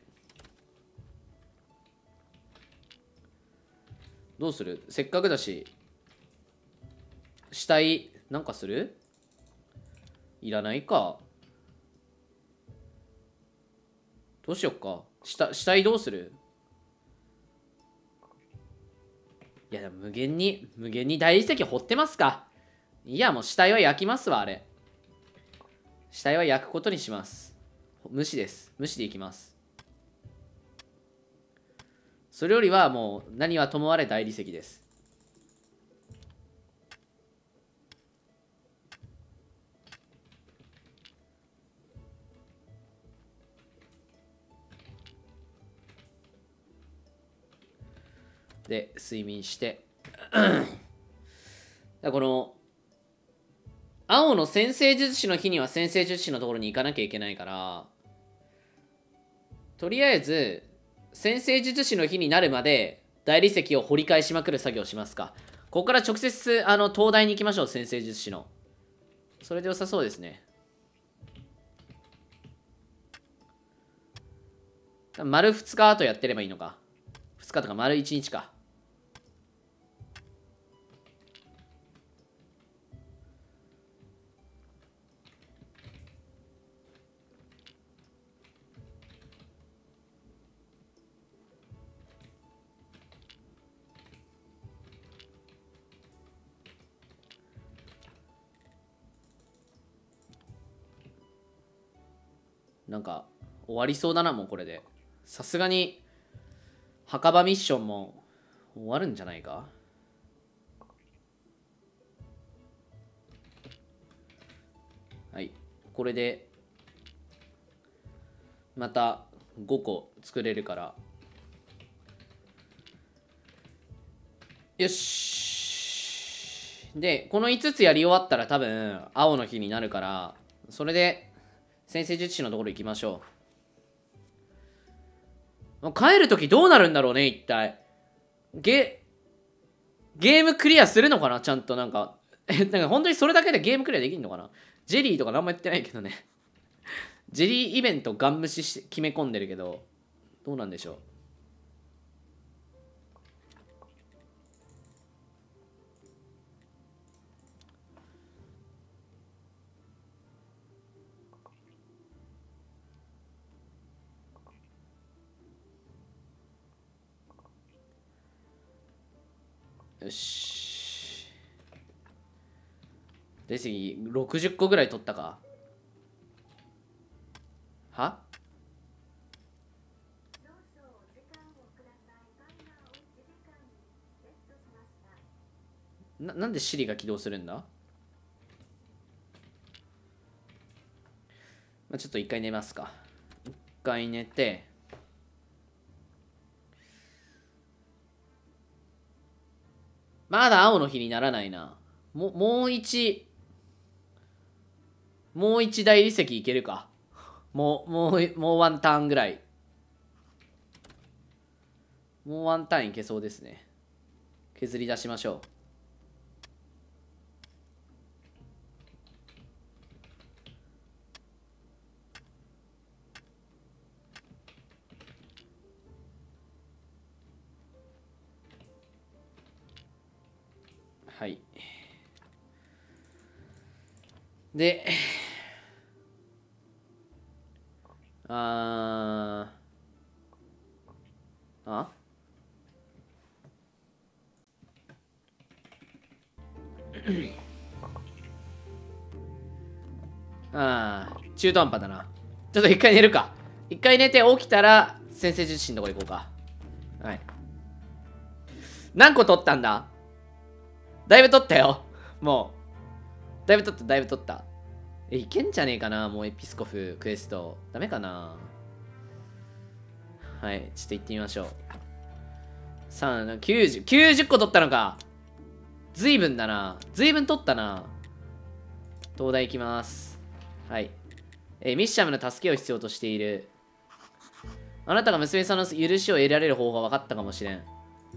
[SPEAKER 1] どうするせっかくだし、死体なんかするいらないか。どうしよっか。死体死体どうする。いやでも無限に無限に大理石掘ってますか。いやもう死体は焼きますわ。あれ死体は焼くことにします。無視です。無視でいきます。それよりはもう何はともあれ大理石です。で睡眠してらこの青の先生術師の日には先生術師のところに行かなきゃいけないから、とりあえず先生術師の日になるまで大理石を掘り返しまくる作業をしますか。ここから直接あの東大に行きましょう。先生術師のそれで良さそうですね。丸ふつかあとやってればいいのか。ふつかとか丸いちにちか。なんか終わりそうだな、もうこれで。さすがに墓場ミッションも終わるんじゃないか。はい、これでまたごこ作れるから。よし。でこのいつつやり終わったら多分青の日になるから、それで先生術師のところ行きましょう。帰るときどうなるんだろうね、一体。ゲ、ゲームクリアするのかな、ちゃんと。なんか、え、なんか本当にそれだけでゲームクリアできるのかな。ジェリーとか何もやってないけどね。ジェリーイベントガン無視して決め込んでるけど、どうなんでしょう。よし。で次ろくじゅっこぐらい取ったか。はな、なんでシリが起動するんだ。まあ、ちょっと一回寝ますか。一回寝て、まだ青の日にならないな。ももう一もう一大理石いけるか。もうもうもうワンターンぐらい。もうワンターンいけそうですね。削り出しましょう。はい。で、あー、ああー、中途半端だな。ちょっと一回寝るか。一回寝て起きたら先生術師のとこ行こうか。はい。何個取ったんだ。だいぶ取ったよ。もう。だいぶ取った、だいぶ取った。え、いけんじゃねえかな、もうエピスコフクエスト。ダメかな。はい、ちょっと行ってみましょう。さん、きゅうじゅう、きゅうじゅっこ取ったのか。ずいぶんだな。ずいぶん取ったな。東大行きます。はい。えー、ミッシャムの助けを必要としている。あなたが娘さんの許しを得られる方法が分かったかもしれん。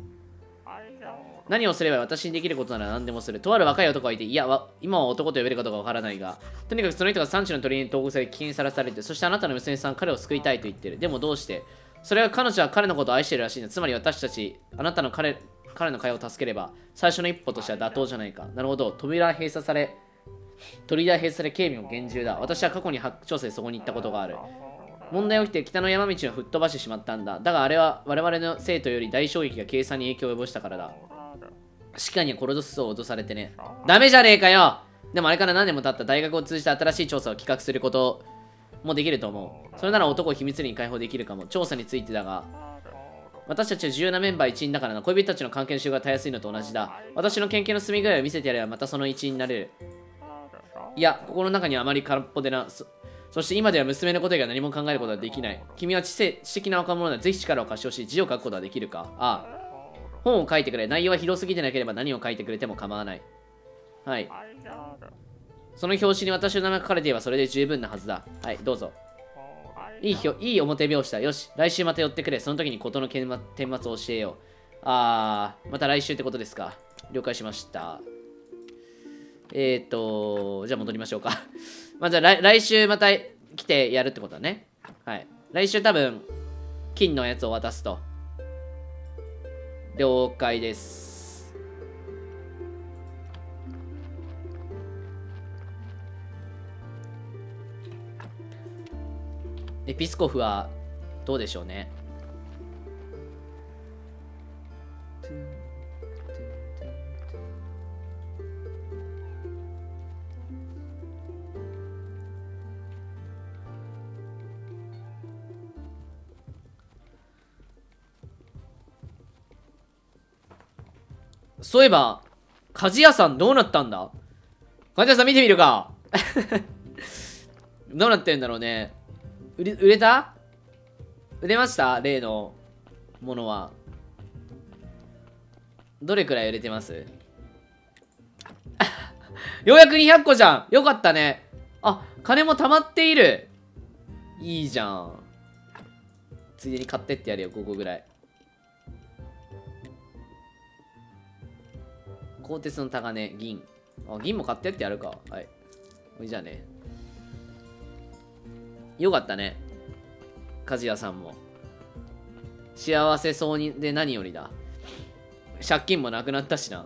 [SPEAKER 1] 何をすれば私にできることなら何でもする。とある若い男がいて、いや、今は男と呼べるかどうかわからないが、とにかくその人が産地の鳥に投稿され危険にさらされて、そしてあなたの娘さん、彼を救いたいと言ってる。でもどうして。それは彼女は彼のことを愛しているらしいんだ。つまり私たち、あなたの彼彼の会を助ければ、最初の一歩としては妥当じゃないか。なるほど。扉閉鎖され、扉閉鎖され、警備も厳重だ。私は過去に発調査でそこに行ったことがある。問題が起きて北の山道を吹っ飛ばしてしまったんだ。だがあれは我々の生徒より大衝撃が計算に影響を及ぼしたからだ。指揮官には殺すぞを脅されてね。ダメじゃねえかよ。でもあれから何年も経った大学を通じて新しい調査を企画することもできると思う。それなら男を秘密裏に解放できるかも。調査についてだが、私たちは重要なメンバー一員だからな。恋人たちの関係の修がたやすいのと同じだ。私の研究の進み具合を見せてやればまたその一員になれる。いや、心の中にはあまり空っぽでな。そ, そして今では娘のこと以外何も考えることはできない。君は知性知的な若者ならぜひ力を貸し惜しい。字を書くことはできるか。ああ。本を書いてくれ。内容はひどすぎでなければ何を書いてくれても構わない。 はい。その表紙に私の名前が書かれていればそれで十分なはずだ。はい、どうぞ。いいひょ、いい表描写だ。よし、来週また寄ってくれ。その時に事の顛末を教えよう。あー、また来週ってことですか。了解しました。えーと、じゃあ戻りましょうか。まあじゃあ来来週また来てやるってことだね。はい。来週多分、金のやつを渡すと。了解です。エピスコフはどうでしょうね。そういえば、鍛冶屋さんどうなったんだ？鍛冶屋さん見てみるか。どうなってるんだろうね。売れ、売れた？売れました？例のものは。どれくらい売れてます？ようやくにひゃっこじゃん。よかったね。あ、金も貯まっている。いいじゃん。ついでに買ってってやるよ、ごこぐらい。鋼鉄の高値、銀。あ、銀も買ってってやるか。はい。じゃあね。よかったね。鍛冶屋さんも。幸せそうに、で何よりだ。借金もなくなったしな。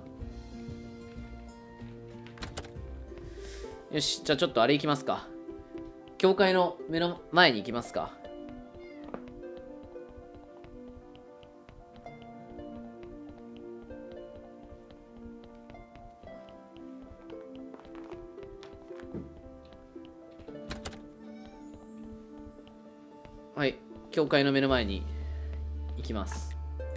[SPEAKER 1] よし、じゃあちょっとあれ行きますか。教会の目の前に行きますか。はい、教会の目の前に行きます。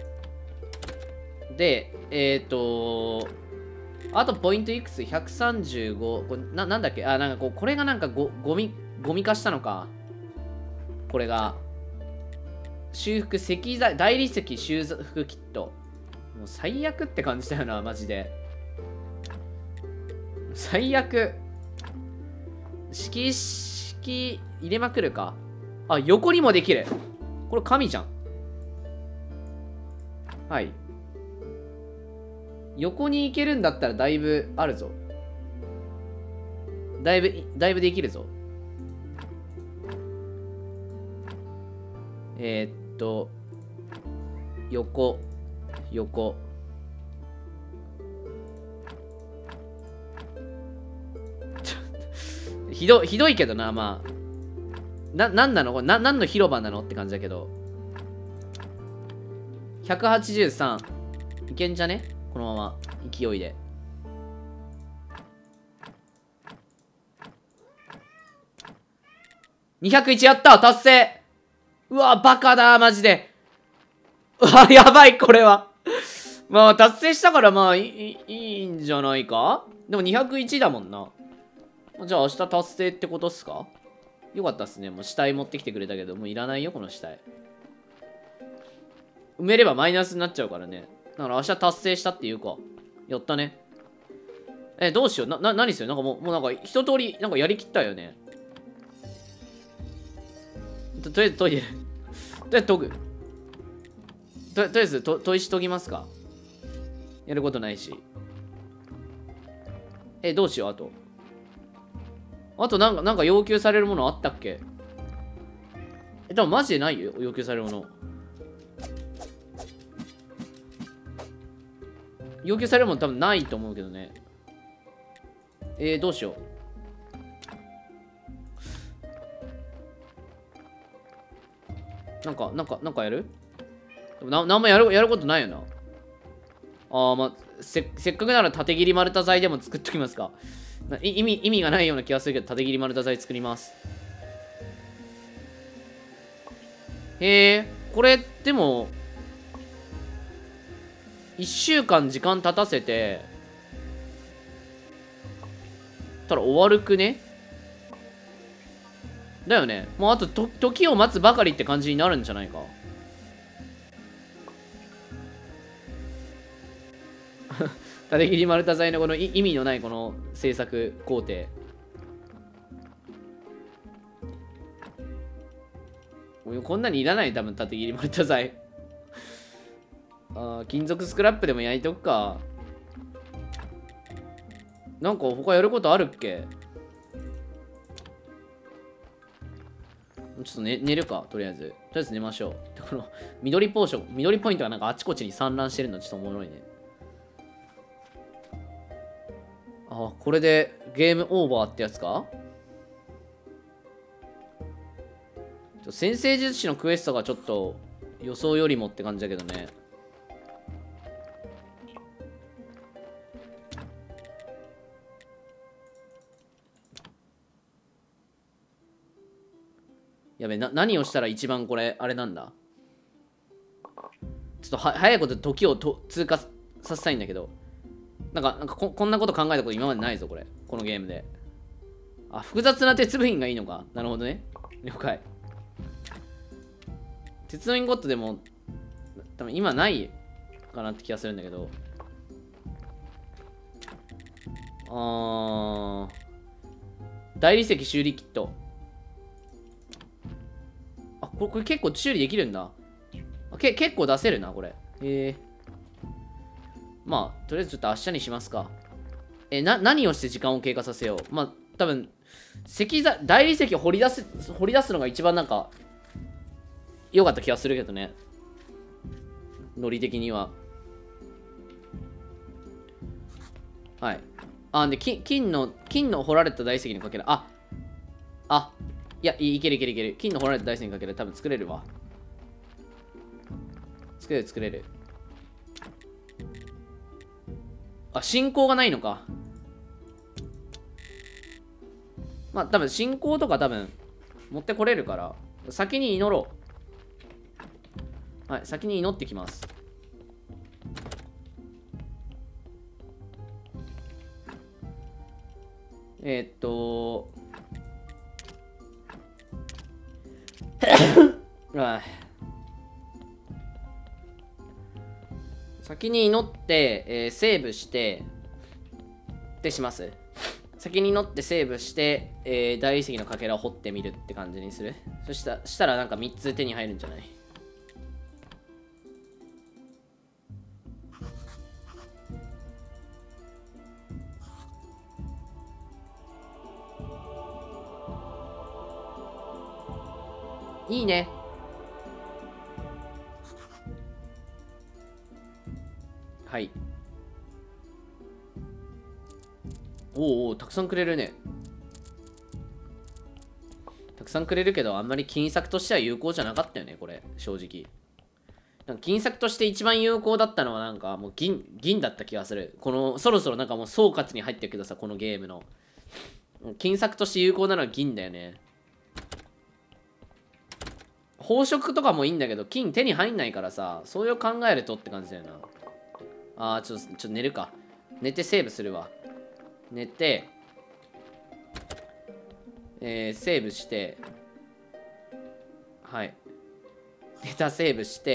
[SPEAKER 1] で、えっ、ー、とあとポイントいくつ ?ひゃくさんじゅうご。これな、なんだっけあ、なんかこう、これがなんかご、ゴミ、ゴミ化したのか。これが。修復、石材、大理石修復キット。もう最悪って感じだよな、マジで。最悪。式式入れまくるか。あ、横にもできる。これ神じゃん。はい。横に行けるんだったらだいぶあるぞ。だいぶ、だいぶできるぞ。えー、っと、横、横。ひど、ひどいけどな、まあ。な、なんなのこれな、何の広場なのって感じだけど。ひゃくはちじゅうさん。いけんじゃねこのまま。勢いで。にひゃくいちやった達成。うわ、バカだマジで。うわ、やばい、これは。まあ、達成したからまあいい、いいんじゃないか。でもにひゃくいちだもんな。じゃあ明日達成ってことっすか。よかったっすね。もう死体持ってきてくれたけど、もういらないよ、この死体。埋めればマイナスになっちゃうからね。だから明日達成したっていうか。やったね。え、どうしよう。な、な、何するなんかもう、もうなんか一通り、なんかやりきったよね。と、とりあえず研いでる。とりあえず研ぐ。と、とりあえず、と、砥石研ぎますか。やることないし。え、どうしよう、あと。あとなんか、なんか要求されるものあったっけ。え、多分マジでないよ、要求されるもの。要求されるもの多分ないと思うけどね。えー、どうしよう。なんか、なんか、なんかやるな、なんもやる、やることないよな。あー、まあ、せ、せっかくなら縦切り丸太材でも作っときますか。意味、意味がないような気がするけど、縦切り丸太材作ります。へえ、これ、でも、いっしゅうかん時間経たせて、たら終わるくねだよね。もうあとと、時を待つばかりって感じになるんじゃないか。 縦切り丸太材のこの意味のないこの制作工程。こんなにいらない多分縦切り丸太材。あ、金属スクラップでも焼いとくか。なんか他やることあるっけ？ちょっと、ね、寝るか、とりあえず。とりあえず寝ましょう。この緑ポーション、緑ポイントがなんかあちこちに散乱してるのちょっとおもろいね。あ、これでゲームオーバーってやつか？ちょ先生術師のクエストがちょっと予想よりもって感じだけどね。やべ、な、何をしたら一番これ、あれなんだ。ちょっとは早いこと時をと通過させたいんだけど。なんか、なんかこ、こんなこと考えたこと今までないぞ、これ。このゲームで。あ、複雑な鉄部品がいいのか。なるほどね。了解。鉄のインゴットでも、多分今ないかなって気がするんだけど。あー。大理石修理キット。あ、これ、これ結構修理できるんだ。あけ結構出せるな、これ。へえ。まあ、とりあえずちょっと明日にしますか。え、な、何をして時間を経過させよう。まあ、多分、石材、大理石を掘り出す、掘り出すのが一番なんか、良かった気がするけどね。ノリ的には。はい。あ、で、金、金の、金の掘られた大石にかける。あ、あ、いや、いけるいけるいける。金の掘られた大石にかける。多分作れるわ。作れる作れる。あ、進行がないのか。まあ、多分進行とか多分持ってこれるから、先に祈ろう。はい、先に祈ってきます。えー、っとあ先に祈って、えー、セーブしてってします。先に祈ってセーブして、えー、大理石のかけらを掘ってみるって感じにする。そしたしたらなんかみっつ手に入るんじゃない？いいね。はい。おうおう、たくさんくれるね。たくさんくれるけど、あんまり金策としては有効じゃなかったよね、これ、正直。なんか金策として一番有効だったのは、なんかもう銀、銀だった気がする。この、そろそろなんかもう総括に入ってるけどさ、このゲームの。金策として有効なのは銀だよね。宝飾とかもいいんだけど、金手に入んないからさ、それを考えるとって感じだよな。あー、ちょっと、ちょっと寝るか。寝てセーブするわ。寝て、えー、セーブして、はい。データセーブして、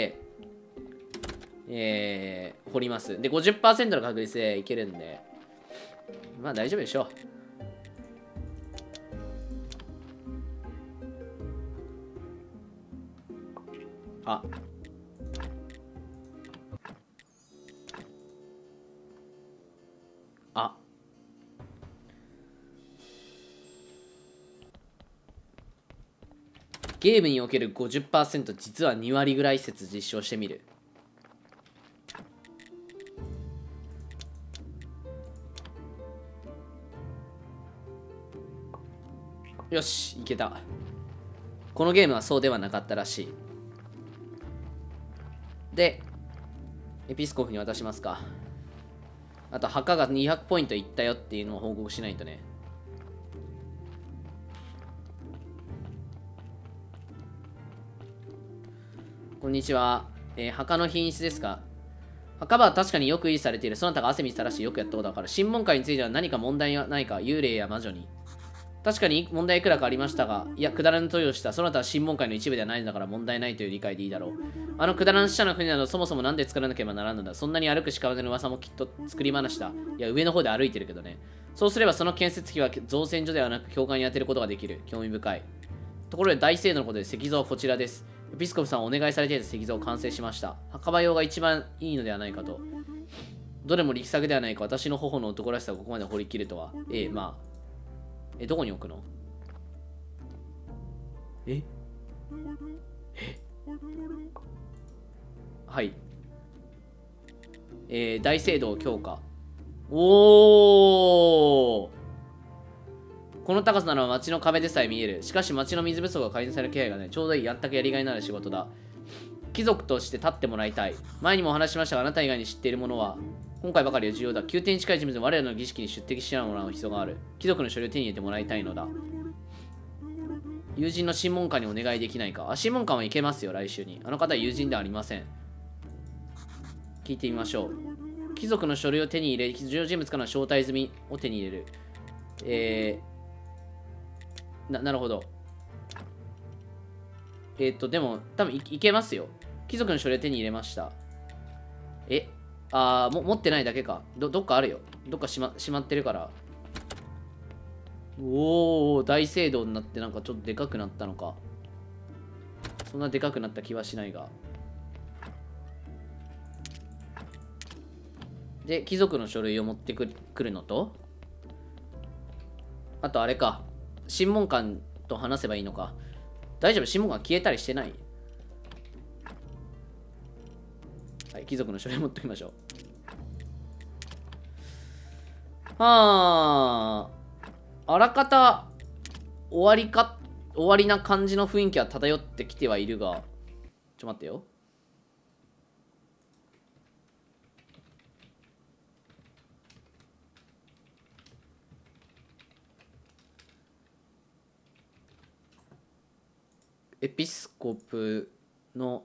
[SPEAKER 1] えー、掘ります。で、ごじゅっパーセント の確率でいけるんで、まあ大丈夫でしょう。あ。あ。ゲームにおける ごじゅっパーセント 実はに割ぐらい説実証してみる。よし、いけた。このゲームはそうではなかったらしい。で、エピスコフに渡しますか。あと、墓がにひゃくポイントいったよっていうのを報告しないとね。こんにちは。えー、墓の品質ですか？墓場は確かによく維持されている。そなたが汗見せたらしい。よくやったことだから。審問会については何か問題がないか？幽霊や魔女に。 確かに問題いくらかありましたが、いや、くだらぬ問いをした。その他は審問会の一部ではないんだから問題ないという理解でいいだろう。あのくだらん死者の船などそもそもなんで作らなければならんのだ。そんなに歩く屍の噂もきっと作り話だ。いや、上の方で歩いてるけどね。そうすればその建設費は造船所ではなく教会に当てることができる。興味深い。ところで大聖堂のことで石像はこちらです。エピスコプさんお願いされていた石像完成しました。墓場用が一番いいのではないかと。どれも力作ではないか。私の頬の男らしさをここまで掘り切るとは。ええ、まあ。え、どこに置くの？ええはい。えー、大聖堂強化。おー、この高さなら街の壁でさえ見える。しかし街の水不足が改善される気配がない。ちょうどいい。やったくやりがいのある仕事だ。貴族として立ってもらいたい。前にもお話ししましたが、あなた以外に知っているものは今回ばかりは重要だ。宮廷に近い人物で我らの儀式に出席しながらの必要がある。貴族の書類を手に入れてもらいたいのだ。友人の審問官にお願いできないか。あ、審問官は行けますよ、来週に。あの方は友人ではありません。聞いてみましょう。貴族の書類を手に入れ、重要人物からの招待済みを手に入れる。えー、な、なるほど。えー、っと、でも、多分い、いけますよ。貴族の書類を手に入れました。えあー、も、持ってないだけか。ど、どっかあるよ。どっかしま、しまってるから。おお、大聖堂になってなんかちょっとでかくなったのか。そんなでかくなった気はしないが。で、貴族の書類を持ってくるのと、あとあれか。審問官と話せばいいのか。大丈夫？審問官消えたりしてない？はい、貴族の書類持ってきましょう。はあ。あらかた終わりか終わりな感じの雰囲気は漂ってきてはいるが、ちょ待ってよ。エピスコプの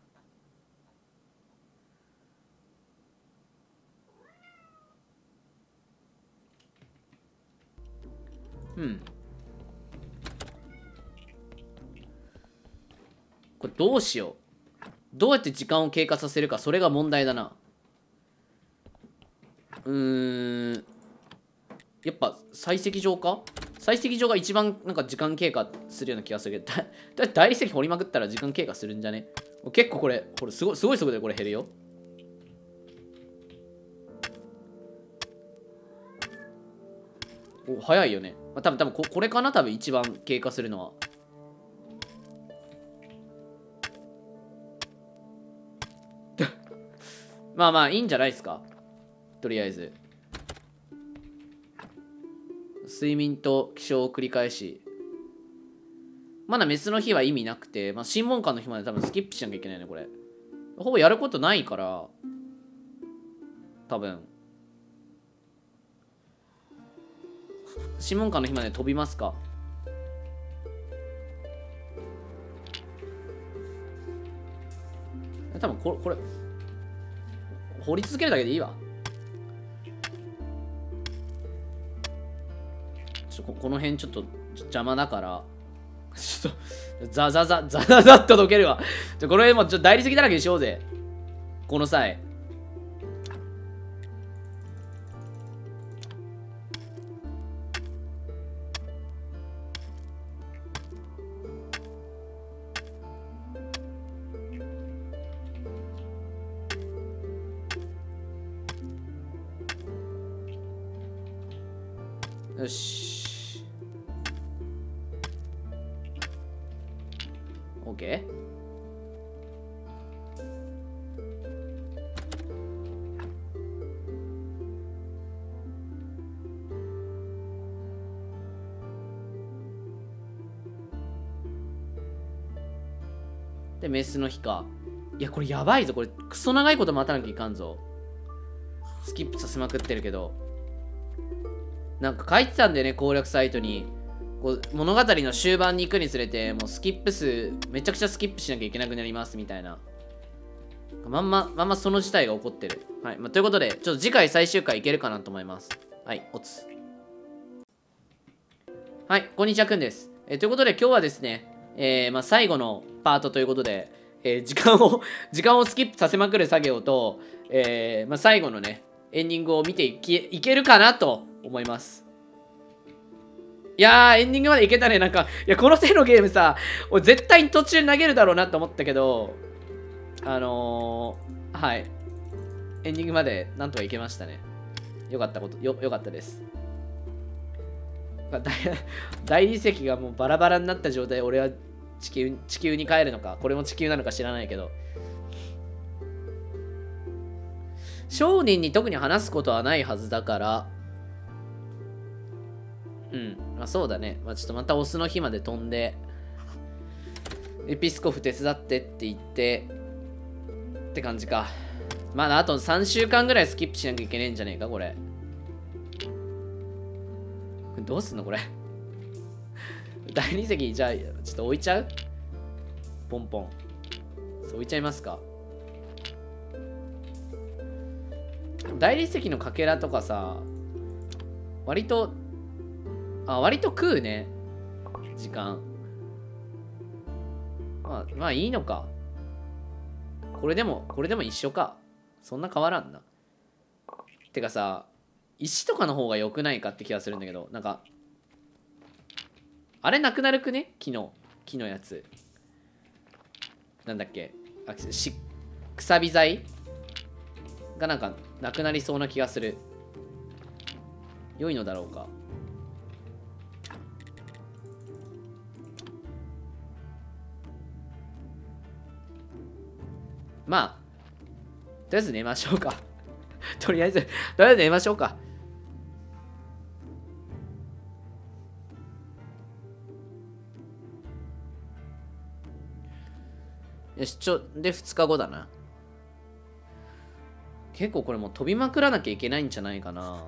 [SPEAKER 1] うんこれどうしよう。どうやって時間を経過させるか、それが問題だな。うーんやっぱ採石場か。採石場が一番なんか時間経過するような気がするけど、だだって大理石掘りまくったら時間経過するんじゃね。結構これこれすごいすごい速度でこれ減るよ。お早いよね。まあ、多分多分ここれかな、多分一番経過するのは。まあまあいいんじゃないですか。とりあえず睡眠と起床を繰り返し、まだメスの日は意味なくて、まあ、審問官の日まで多分スキップしなきゃいけないね。これほぼやることないから多分審問官の日まで飛びますか。多分これこれ掘り続けるだけでいいわ。ちょここの辺ちょっと邪魔だからちょっとザザザザザザっと溶けるわ。ちょこの辺もちょっと大理石だらけにしようぜこの際。よし OK。 でメスの日か。いやこれやばいぞ。これクソ長いこと待たなきゃいかんぞ。スキップさせまくってるけど、なんか書いてたんだよね攻略サイトに。こう物語の終盤に行くにつれてもうスキップ数めちゃくちゃスキップしなきゃいけなくなりますみたいな。まんままんまその事態が起こってる。はい、まあ、ということでちょっと次回最終回いけるかなと思います。はい、おつはい、こんにちは、くんです。えーということで、今日はですね、えーまあ、最後のパートということで、えー時間を、時間をスキップさせまくる作業と、えーまあ、最後のね、エンディングを見ていけ、いけるかなと思います。いやー、エンディングまでいけたね。なんか、いや、この手のゲームさ、俺絶対に途中投げるだろうなと思ったけど、あのー、はい。エンディングまでなんとかいけましたね。よかったこと、よ、よかったです。大理石がもうバラバラになった状態で俺は地球、地球に帰るのか、これも地球なのか知らないけど。商人に特に話すことはないはずだから、うん、まあそうだね。まあちょっとまたオスの日まで飛んで、エピスコフ手伝ってって言って、って感じか。まだあとさんしゅうかんぐらいスキップしなきゃいけねえんじゃねえか、これ。どうすんのこれ。大理石、じゃあ、ちょっと置いちゃうポンポン。そう置いちゃいますか。大理石のかけらとかさ、割と、あ、割と食うね。時間。まあ、まあいいのか。これでも、これでも一緒か。そんな変わらんな。てかさ、石とかの方が良くないかって気がするんだけど、なんか、あれなくなるくね木の、木のやつ。なんだっけあしくさび剤がなんかなくなりそうな気がする。良いのだろうか。まあ、とりあえず寝ましょうか。とりあえず、とりあえず寝ましょうか。よし、ちょ、で、ふつかごだな。結構これもう飛びまくらなきゃいけないんじゃないかな。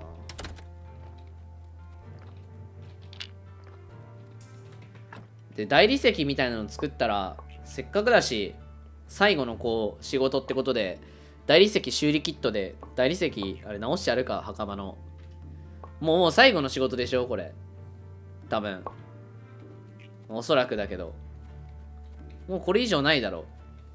[SPEAKER 1] で、大理石みたいなの作ったら、せっかくだし、最後のこう、仕事ってことで、大理石修理キットで、大理石、あれ直してやるか、墓場の。もう、もう最後の仕事でしょ、これ。多分。おそらくだけど。もうこれ以上ないだろう。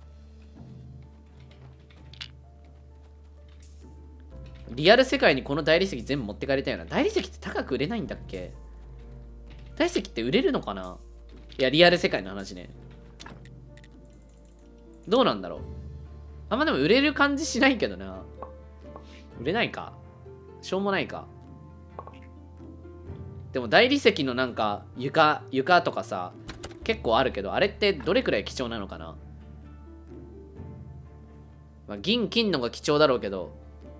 [SPEAKER 1] リアル世界にこの大理石全部持ってかれたよな。大理石って高く売れないんだっけ？大理石って売れるのかな？いや、リアル世界の話ね。どうなんだろう。あんまでも売れる感じしないけどな。売れないか。しょうもないか。でも大理石のなんか床、床とかさ、結構あるけど、あれってどれくらい貴重なのかな？まあ、銀、金のが貴重だろうけど、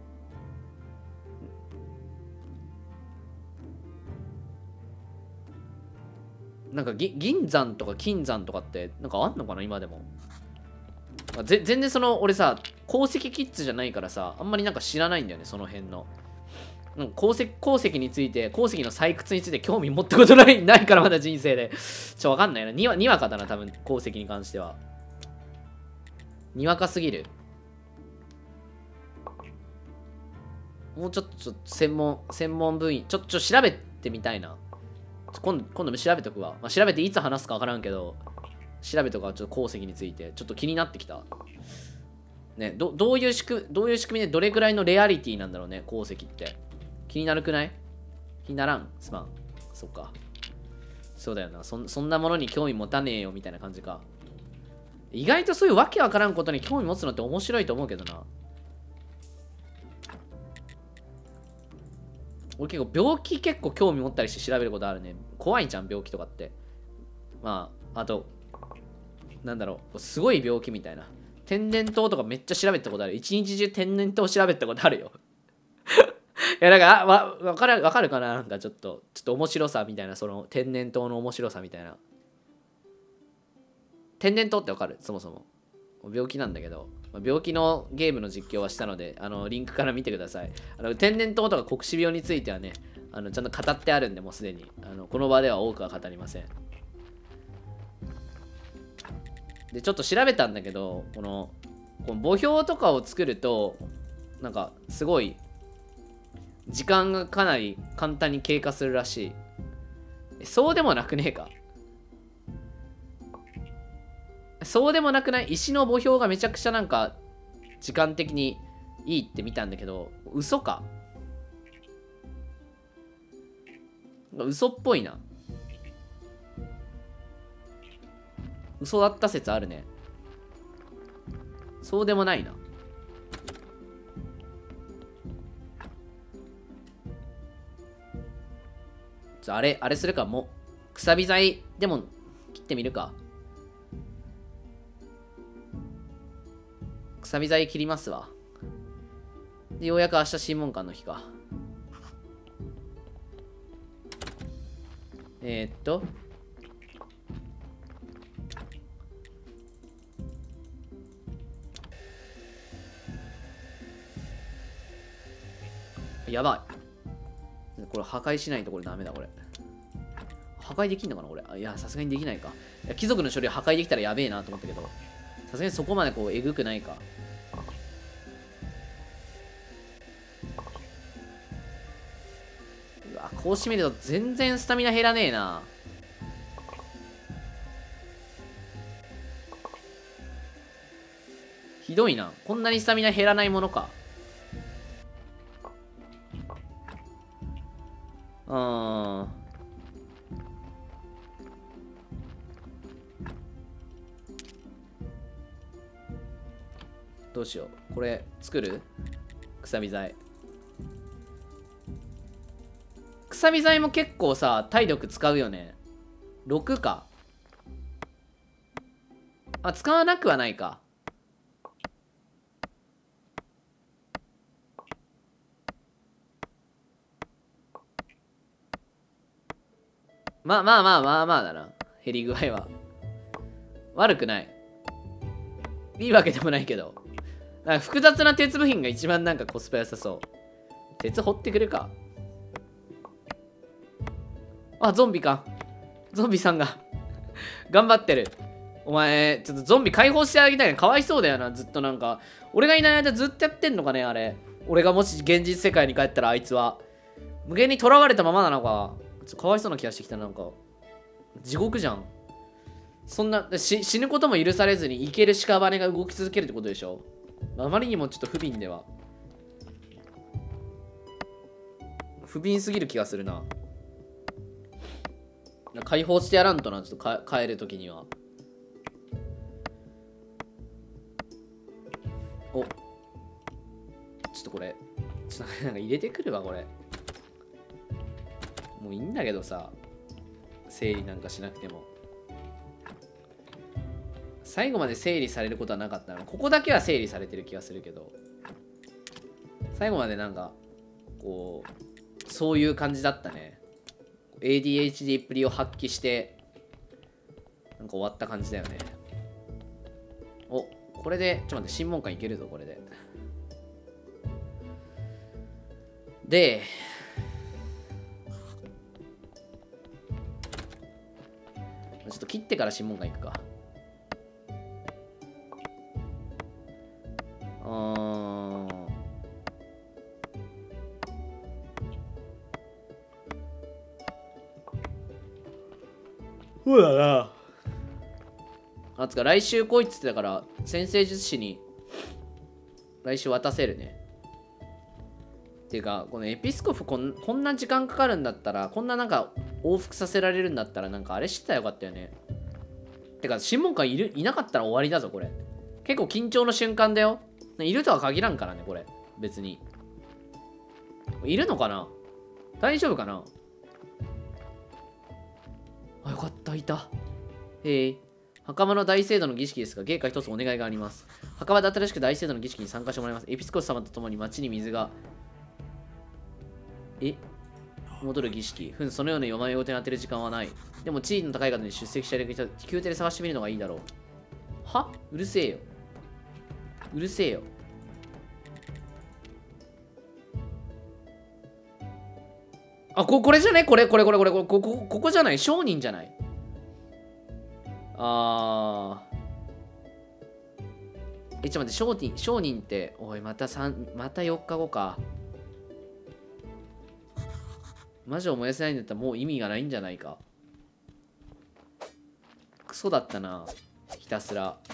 [SPEAKER 1] なんか銀山とか金山とかってなんかあんのかな今でも。ぜ全然その俺さ鉱石キッズじゃないからさあんまりなんか知らないんだよねその辺の。なんか鉱石鉱石について鉱石の採掘について興味持ったことないないからまだ人生でちょわかんないな。にわにわかだな多分鉱石に関しては。にわかすぎる。もうちょっとちょっと専門専門分野ちょっと調べてみたいな。今度、今度調べとくわ。まあ、調べていつ話すか分からんけど、調べとかちょっと鉱石について、ちょっと気になってきた。ね、どどういう仕組み、どういう仕組みでどれくらいのレアリティなんだろうね、鉱石って。気になるくない？気にならんすまん。そっか。そうだよなそ。そんなものに興味持たねえよみたいな感じか。意外とそういうわけわからんことに興味持つのって面白いと思うけどな。俺結構病気結構興味持ったりして調べることあるね。怖いじゃん病気とかって。まああとなんだろうすごい病気みたいな天然痘とかめっちゃ調べたことある。一日中天然痘調べたことあるよ。いやなんかわわかるわかるかななんかちょっとちょっと面白さみたいなその天然痘の面白さみたいな。天然痘ってわかる？そもそも病気なんだけど。病気のゲームの実況はしたので、あのリンクから見てください。あの天然痘とか黒死病についてはね、あのちゃんと語ってあるんで、もうすでにあのこの場では多くは語りません。で、ちょっと調べたんだけど、この、この墓標とかを作ると、なんかすごい、時間がかなり簡単に経過するらしい。 そうでもなくねえか。そうでもなくない？石の墓標がめちゃくちゃなんか時間的にいいって見たんだけど、嘘か。嘘っぽいな。嘘だった説あるね。そうでもないな。じゃあ、あれ、あれするか。もう、くさび材でも切ってみるか。くさび材切りますわ。で、ようやく明日審問官の日か。えー、っと。やばい。これ破壊しないとこれダメだ、これ。破壊できんのかな、これ。いや、さすがにできないか。いや、貴族の書類破壊できたらやべえなと思ったけど、さすがにそこまでこう、えぐくないか。うわ、こうしてみると全然スタミナ減らねえな。ひどいな。こんなにスタミナ減らないものか。うーん。どうしよう。これ、作る？くさび材。くさび材も結構さ、体力使うよね。ろくか。あ、使わなくはないか。まあまあまあまあまあだな。減り具合は。悪くない。いいわけでもないけど。なんか複雑な鉄部品が一番なんかコスパ良さそう。鉄掘ってくるか。あ、ゾンビか。ゾンビさんが頑張ってる。お前、ちょっとゾンビ解放してあげたいな。かわいそうだよな。ずっとなんか。俺がいない間ずっとやってんのかね、あれ。俺がもし現実世界に帰ったらあいつは。無限に囚われたままなのか。ちょっとかわいそうな気がしてきた。なんか。地獄じゃん。そんな、し死ぬことも許されずに生ける屍が動き続けるってことでしょ。あまりにもちょっと不憫では。不憫すぎる気がするな。解放してやらんとな、ちょっとか帰るときには。お、ちょっとこれ、ちょっとなんか入れてくるわ、これ。もういいんだけどさ、整理なんかしなくても。最後まで整理されることはなかったな。ここだけは整理されてる気がするけど、最後までなんか、こう、そういう感じだったね。エーディーエイチディー っぷりを発揮して、なんか終わった感じだよね。お、これで、ちょっと待って、審問官いけるぞ、これで。で、ちょっと切ってから審問官行くか。うーん。そうだな。あ、つか来週来いっつってたから、先生術師に来週渡せるね。ていうか、このエピスコフこんこんな時間かかるんだったら、こんななんか往復させられるんだったら、なんかあれしてたらよかったよね。てか、審問官いるいなかったら終わりだぞ、これ。結構緊張の瞬間だよ。いるとは限らんからね、これ。別に。いるのかな？大丈夫かな？あ、よかった、いた。へえ。墓場の大聖堂の儀式ですが、芸家一つお願いがあります。墓場で新しく大聖堂の儀式に参加してもらいます。エピスコス様と共に町に水が、え戻る儀式。ふん、そのような読ま予定に当てる時間はない。でも、地位の高い方に出席している人、宮廷で探してみるのがいいだろう。は？うるせえよ。うるせえよ。あ、こ、これじゃね？これ、これ、これ、これ、これ、ここ、ここじゃない？商人じゃない？あー。え、ちょっと待って、商人、商人って、おい、また三、またよっかごか。魔女を燃やせないんだったらもう意味がないんじゃないか。 クソだったな。ひたすら。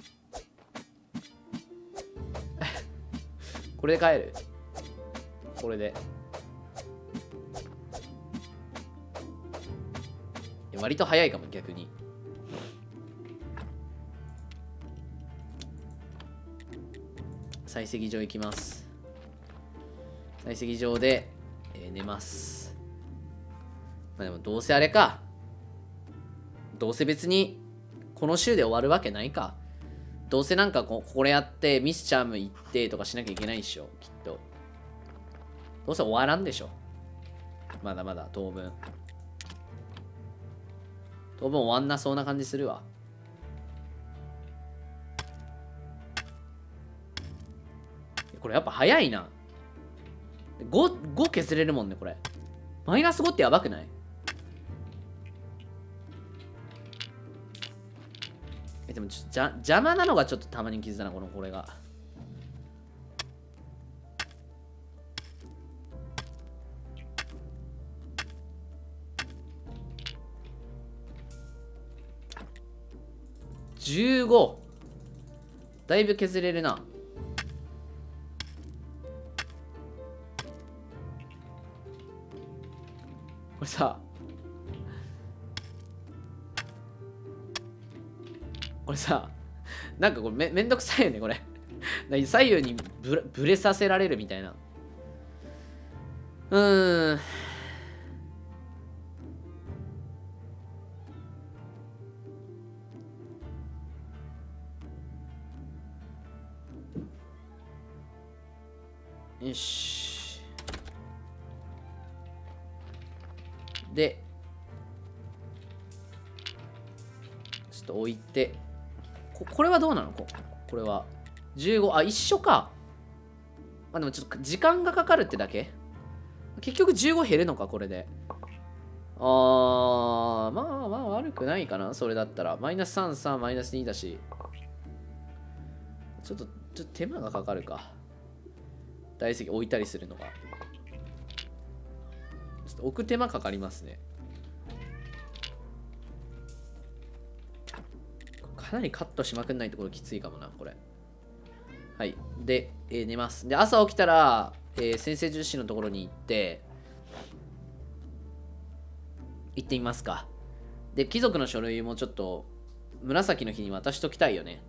[SPEAKER 1] これで帰る？これで。割と早いかも、逆に。採石場行きます。採石場で、えー、寝ます。まあでもどうせあれか。どうせ別にこの週で終わるわけないか。どうせなんかここれやってミスチャーム行ってとかしなきゃいけないでしょ、きっと。どうせ終わらんでしょ。まだまだ当分。当分終わんなそうな感じするわ。これやっぱ早いな。ご、ご削れるもんね、これ。マイナスごってやばくない？え、でもちょじゃ邪魔なのがちょっとたまに傷だな、このこれが。じゅうご。だいぶ削れるな。これさ、これさ、なんかこれ め, めんどくさいよね、これ。左右にぶぶれさせられるみたいな。うーん。よし。で、ちょっと置いて。こ, これはどうなの？ こ, これは。じゅうご、あ、一緒か。まあでもちょっと時間がかかるってだけ？結局じゅうご減るのか、これで。あー、まあまあ悪くないかな、それだったら。マイナスさん、さん、マイナスにだし。ちょっと、ちょっと手間がかかるか。大石置いたりするのが。ちょっと置く手間かかりますね。かなりカットしまくんないところきついかもな、これ。はい。で、えー寝ます。で、朝起きたら、えー、先生樹脂のところに行って、行ってみますか。で、貴族の書類もちょっと、紫の日に渡しときたいよね。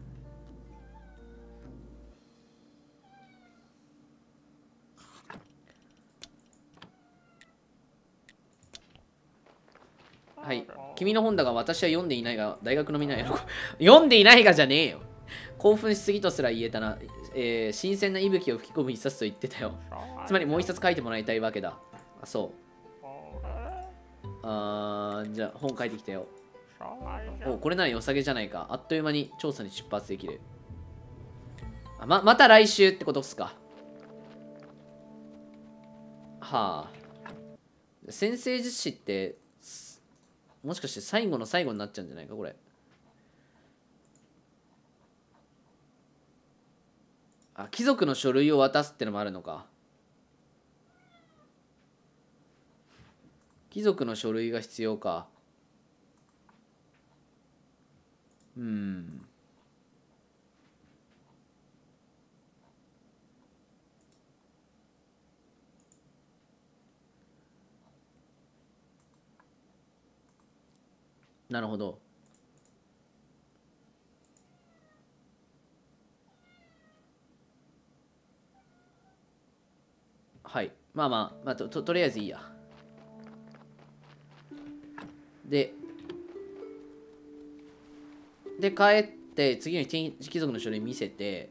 [SPEAKER 1] はい。君の本だが私は読んでいないが、大学のみんな喜ぶ。読んでいないがじゃねえよ。興奮しすぎとすら言えたな。えー、新鮮な息吹を吹き込む一冊と言ってたよ。つまりもう一冊書いてもらいたいわけだ。あ、そう。あー、じゃあ本書いてきたよ。お、これなら良さげじゃないか。あっという間に調査に出発できる。あ、ま、また来週ってことっすか。はあ。先生実施って、もしかして最後の最後になっちゃうんじゃないか、これ。あ、貴族の書類を渡すってのもあるのか。貴族の書類が必要か。うん。なるほど。はい。まあまあ、まあ、と, と, とりあえずいいや。で、で、帰って、次の日、貴族の書類見せて、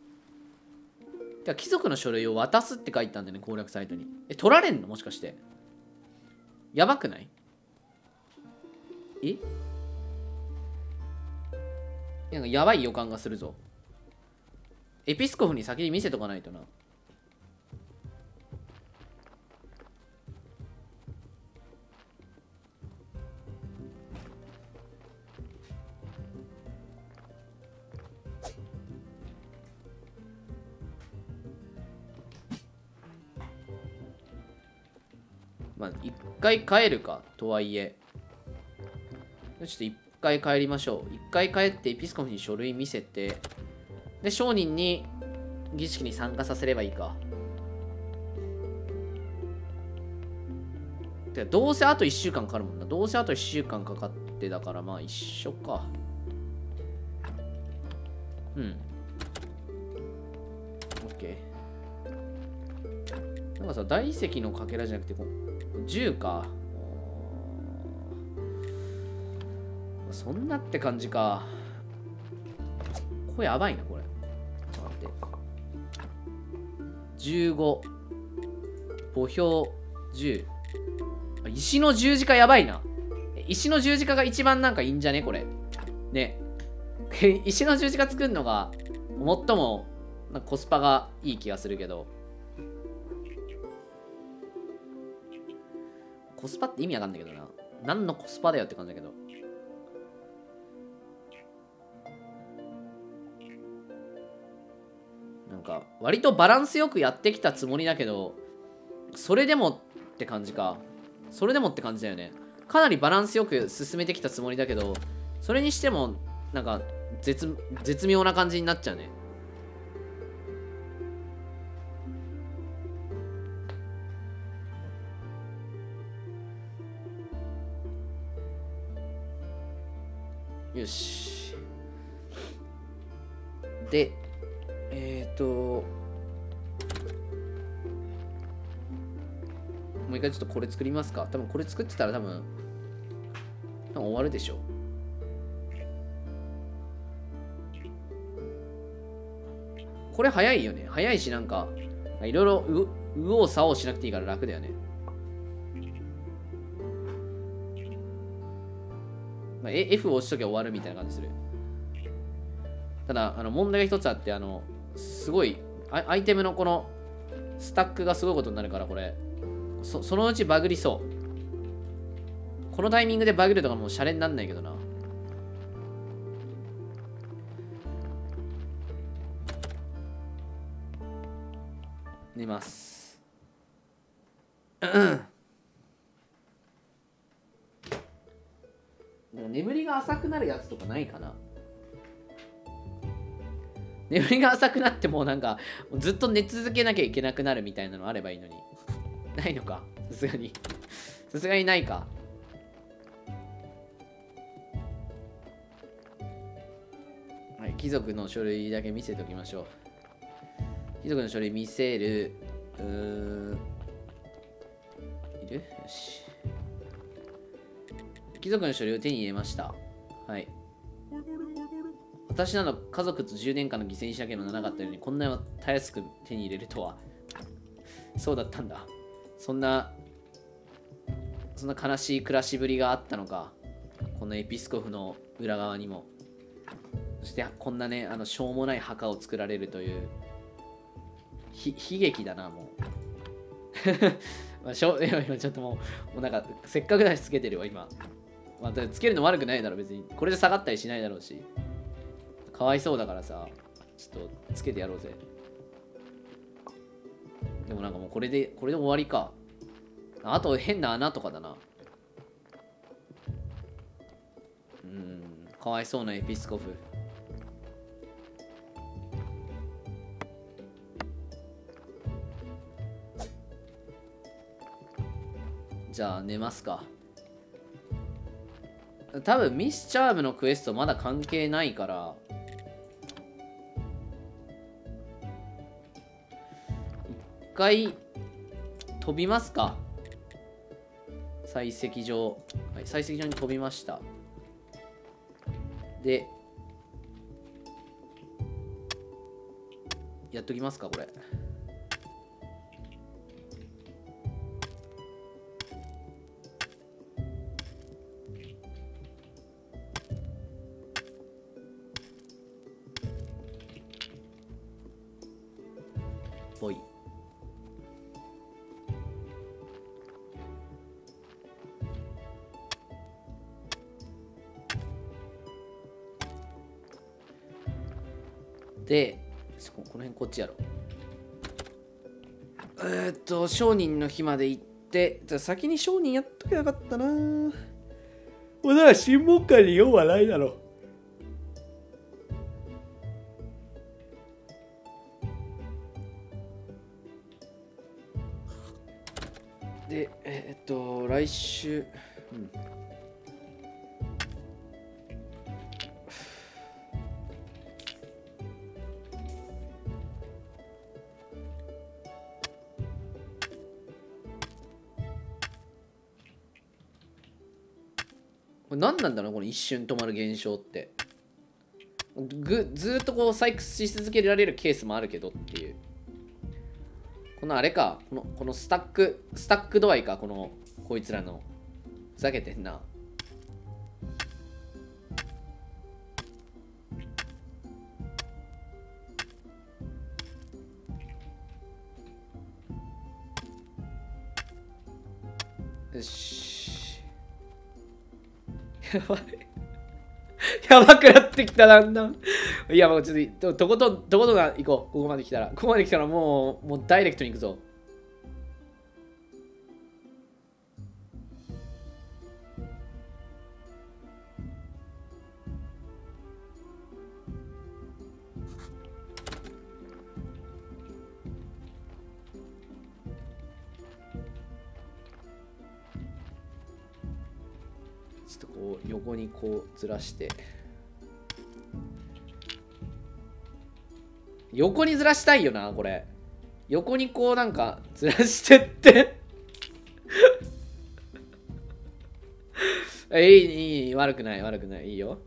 [SPEAKER 1] 貴族の書類を渡すって書いてたんだよね、攻略サイトに。え、取られんの？もしかして。やばくない？え？なんかやばい予感がするぞ。エピスコフに先に見せとかないとな。まあ、一回帰るか、とはいえ。ちょっと一回帰りましょう。一回帰ってエピスコフに書類見せて、で、商人に儀式に参加させればいいか。てかどうせあといっしゅうかんかかるもんな。どうせあといっしゅうかんかかってだからまあ一緒か。うん。オッケー。なんかさ、大石のかけらじゃなくて、こうじゅうか。そんなって感じか。これやばいな、これ。ちょっと待って。じゅうご。墓標じゅう。石の十字架やばいな。石の十字架が一番なんかいいんじゃねこれ。ね。石の十字架作るのが最もコスパがいい気がするけど。コスパって意味わかんないけどな。何のコスパだよって感じだけど。なんか割とバランスよくやってきたつもりだけど、それでもって感じか。それでもって感じだよね。かなりバランスよく進めてきたつもりだけど、それにしてもなんか 絶, 絶妙な感じになっちゃうね。よし。で、えっ、ー、ともう一回ちょっとこれ作りますか。多分これ作ってたら多分多分終わるでしょう。これ早いよね。早いしなんかいろいろう右往左往しなくていいから楽だよね。まあ、F を押しときゃ終わるみたいな感じする。ただあの問題が一つあって、あのすごいアイテムのこのスタックがすごいことになるから、これ そ, そのうちバグりそう。このタイミングでバグるとかもうシャレになんないけどな。寝ます。でも眠りが浅くなるやつとかないかな。眠りが浅くなってもなんかずっと寝続けなきゃいけなくなるみたいなのあればいいのに。ないのか、さすがに。さすがにないか。はい、貴族の書類だけ見せておきましょう。貴族の書類見せる。うーん。いる？よし。貴族の書類を手に入れました。はい。私など家族とじゅうねんかんの犠牲にしなければならなかったように、こんなたやすく手に入れるとは。そうだったんだ。そんな、そんな悲しい暮らしぶりがあったのか。このエピスコフの裏側にも。そしてこんなね、あのしょうもない墓を作られるという。ひ悲劇だな、もう。まあ、しょ今ちょっともう、もうなんか、せっかくだしつけてるわ、今。まあ、つけるの悪くないだろ、別に。これで下がったりしないだろうし。かわいそうだからさ、ちょっとつけてやろうぜ。でもなんかもうこれで、これで終わりか。あと変な穴とかだな。うーん、かわいそうなエピスコフ。じゃあ寝ますか。多分ミスチャームのクエストまだ関係ないから、一回飛びますか。採石場、はい、採石場に飛びました。でやっときますか、これ。ぽい。で、この辺こっちやろ。えー、っと、商人の日まで行って、じゃあ先に商人やっときゃよかったな。 だから審問会に用はないだろ。で、えっと、来週、うん。これ何なんだろうこの一瞬止まる現象って。ぐずーっとこう採掘し続けられるケースもあるけどっていう。このあれか、このこのスタック、スタック度合いか、このこいつらの。ふざけてんな。よし。やばい。やばくなってきた、だんだん。いや、もうちょっと、とことん、とことんが行こう。ここまで来たら。ここまで来たらもう、もうダイレクトに行くぞ。ちょっとこう、横にこうずらして。横にずらしたいよな、これ。横にこうなんかずらしてっていい、いい、悪くない、悪くない、いいよ。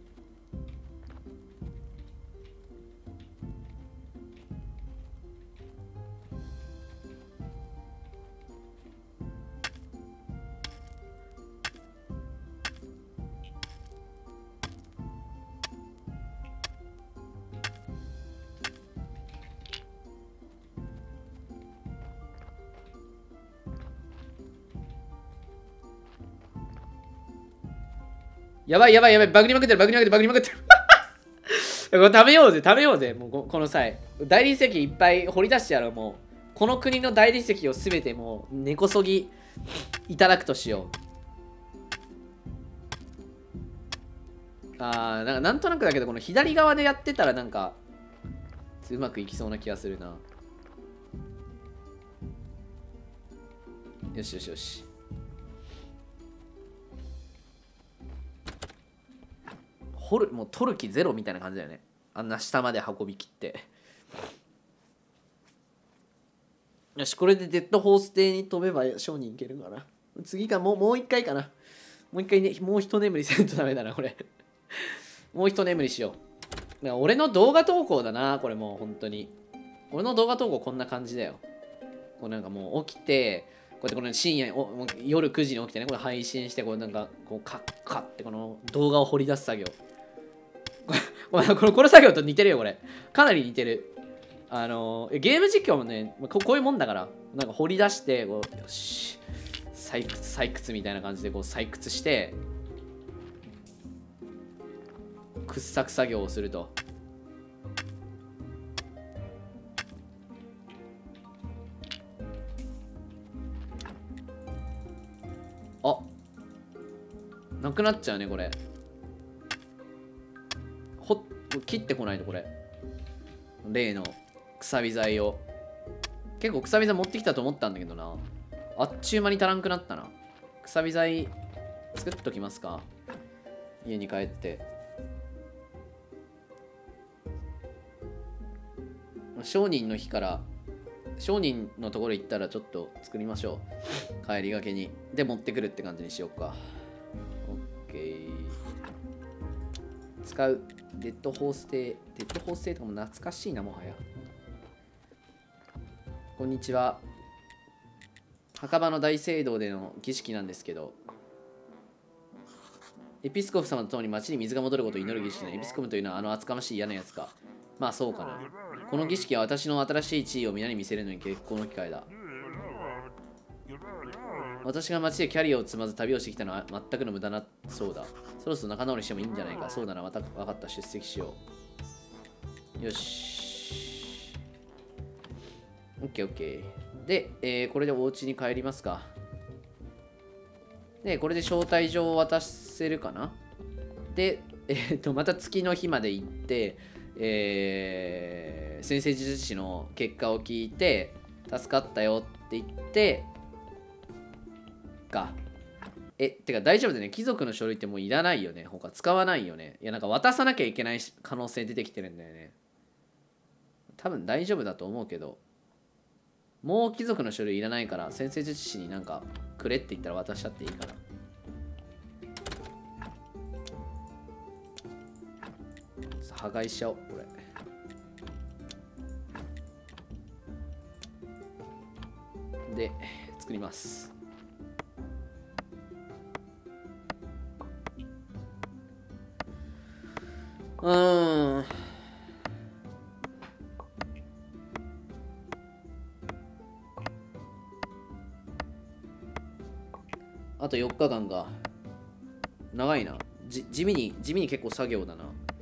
[SPEAKER 1] やばいやばいやばい、バグりまくってる、バグりまくってる、バグりまくってる。これ食べようぜ、食べようぜ、もうこ、この際。大理石いっぱい掘り出してやろう、もう。この国の大理石をすべてもう根こそぎいただくとしよう。あー、なんかなんとなくだけど、この左側でやってたらなんか、うまくいきそうな気がするな。よしよしよし。掘る、もう取る気ゼロみたいな感じだよね。あんな下まで運び切って。よし、これでデッドホース艇に飛べば商人いけるかな。次か、もう、もう一回かな。もう一回ね、もう一眠りせんとダメだな、これ。もう一眠りしよう。だから俺の動画投稿だな、これもう本当に。俺の動画投稿こんな感じだよ。こうなんかもう起きて、こうやってこの深夜お夜くじに起きてね、これ配信して、こうなんかこうカッカッってこの動画を掘り出す作業。このこの作業と似てるよ、これ。かなり似てる。あのー、ゲーム実況もねこ、こういうもんだから、なんか掘り出して、こうよし、採掘、採掘みたいな感じでこう採掘して、掘削作業をすると。あ、なくなっちゃうね、これ。ほ切ってこないと、これ。例のくさび材を。結構くさび材持ってきたと思ったんだけどな。あっちゅう間に足らんくなったな。くさび材作っときますか。家に帰って。商人の日から商人のところ行ったらちょっと作りましょう。帰りがけに。で持ってくるって感じにしようか。オッケー。使うデッドホース艇。デッドホース艇とかも懐かしいな、もはや。こんにちは。墓場の大聖堂での儀式なんですけど、エピスコプ様と共に町に水が戻ることを祈る儀式のエピスコプというのはあの厚かましい嫌なやつか。まあそうかな。この儀式は私の新しい地位を皆に見せるのに結構の機会だ。私が町でキャリアを積まず旅をしてきたのは全くの無駄なそうだ。そろそろ仲直りしてもいいんじゃないか。そうだな、また分かった、出席しよう。よし。オッケーオッケー。で、えー、これでお家に帰りますか。で、これで招待状を渡す。 せるかな。で、えー、っとまた月の日まで行って、えー、先生術師の結果を聞いて助かったよって言ってか。え、てか大丈夫だね。貴族の書類ってもういらないよね。他使わないよね。いやなんか渡さなきゃいけない可能性出てきてるんだよね。多分大丈夫だと思うけど、もう貴族の書類いらないから先生術師になんかくれって言ったら渡しちゃっていいかな。破壊しちゃおうこれで作ります。うーんあとよっかかんか。長いな。じ地味に地味に結構作業だな。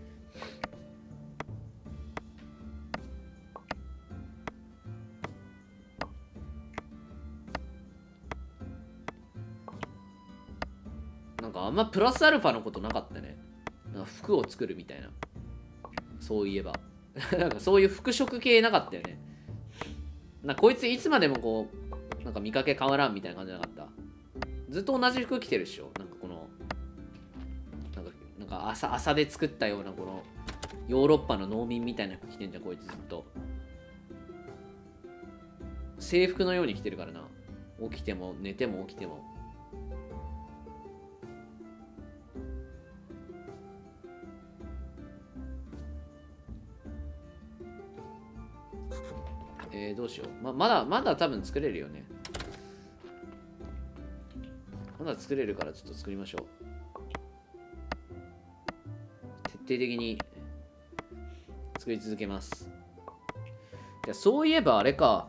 [SPEAKER 1] なんかあんまプラスアルファのことなかったね。なんか服を作るみたいな。そういえばなんかそういう服飾系なかったよね。なんかこいついつまでもこうなんか見かけ変わらんみたいな感じじゃなかった。ずっと同じ服着てるっしょ。なんかこのなんかなんか朝朝で作ったようなこのヨーロッパの農民みたいな服着てんじゃんこいつずっと。制服のように着てるからな。起きても寝ても起きても。えー、どうしよう。ままだまだ多分作れるよね。まだ作れるからちょっと作りましょう。徹底的に作り続けます。いやそういえばあれか。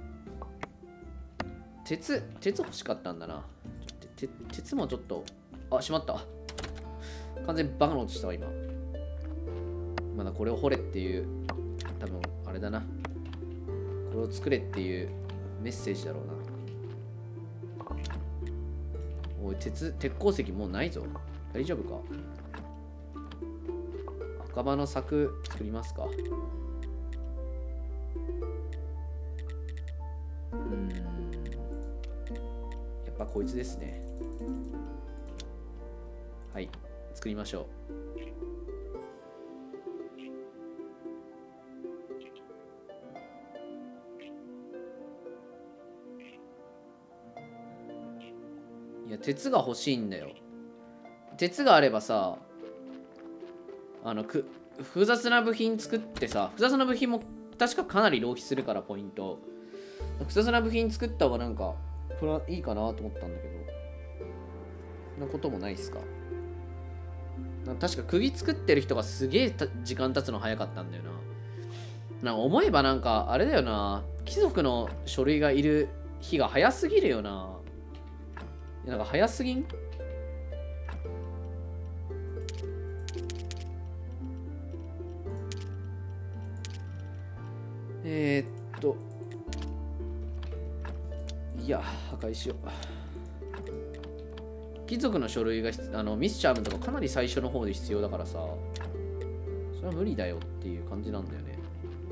[SPEAKER 1] 鉄、鉄欲しかったんだな。てて鉄もちょっと。あ、しまった。完全にバカなことしたわ、今。まだこれを掘れっていう、多分あれだな。これを作れっていうメッセージだろうな。おい、鉄、鉄鉱石もうないぞ。大丈夫か。赤羽の柵作りますか。うーん。やっぱこいつですね。はい、作りましょう。いや、鉄が欲しいんだよ。鉄があればさ、あのく複雑な部品作ってさ、複雑な部品も確かかなり浪費するからポイント。複雑な部品作った方がなんかこれはいいかなと思ったんだけど、なこともないっすか。なんか確か釘作ってる人がすげえ時間経つの早かったんだよな。なんか思えばなんかあれだよな、貴族の書類がいる日が早すぎるよな。なんか早すぎん？えー、っといや破壊しよう。貴族の書類があのミスチャームとかかなり最初の方で必要だからさ、それは無理だよっていう感じなんだよね。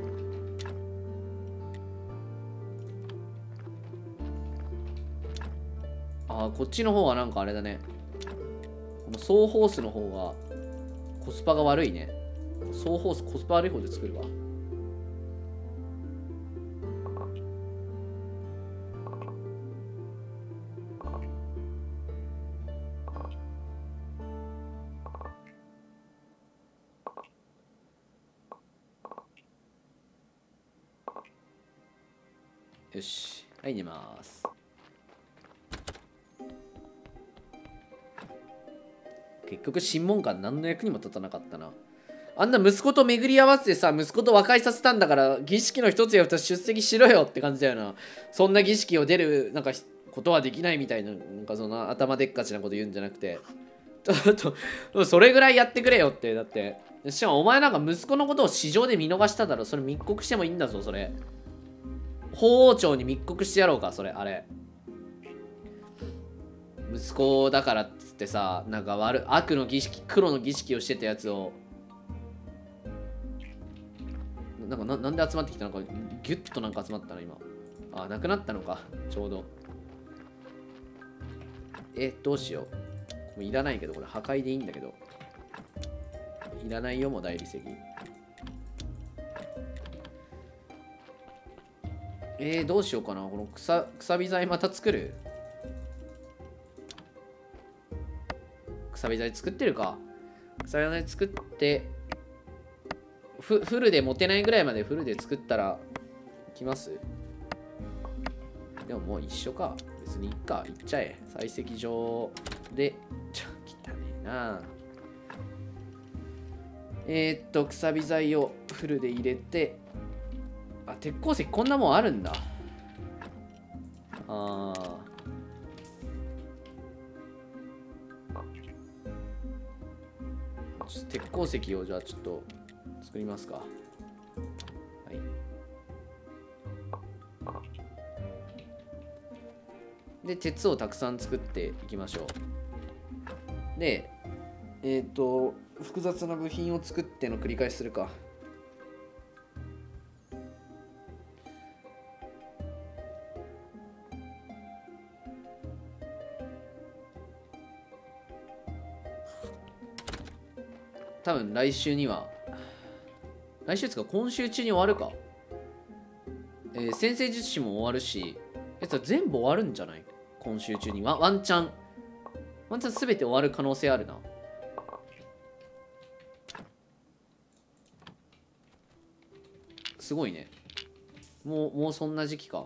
[SPEAKER 1] ああ、こっちの方はなんかあれだね。このソーホースの方がコスパが悪いね。ソーホースコスパ悪い方で作るわ。よし、はい寝ます。結局審問官何の役にも立たなかったな。あんな息子と巡り合わせてさ、息子と和解させたんだから儀式の一つや二つ出席しろよって感じだよな。そんな儀式を出るなんかことはできないみたいな、なんかその頭でっかちなこと言うんじゃなくて、ちょっとそれぐらいやってくれよって。だってしかもお前なんか息子のことを市場で見逃しただろ。それ密告してもいいんだぞそれ。法王朝に密告してやろうかそれ。あれ息子だからっつってさ、なんか悪悪の儀式、黒の儀式をしてたやつをなんか な, なんで集まってきたのか、ギュッとなんか集まったの今。あ、なくなったのか、ちょうど。え、どうしよう。もういらないけど、これ破壊でいいんだけど。いらないよ、もう大理石。えー、どうしようかな。この草、くさび材また作る？くさび材作ってるか。くさび材作って、フフルで持てないぐらいまでフルで作ったら、いきます？でももう一緒か。別にいっか。いっちゃえ。採石場で、ちょ、汚ねえな。えー、っと、くさび材をフルで入れて、あ、鉄鉱石こんなもんあるんだ。あー。鉄鉱石をじゃあちょっと作りますか。はい。で、鉄をたくさん作っていきましょう。で、えっと、複雑な部品を作っての繰り返しするか。多分来週には、来週ですか、今週中に終わるか。えー、先生術師も終わるし、やつは全部終わるんじゃない？今週中にワワンチャン、ワンチャン全て終わる可能性あるな。すごいね。もう、もうそんな時期か。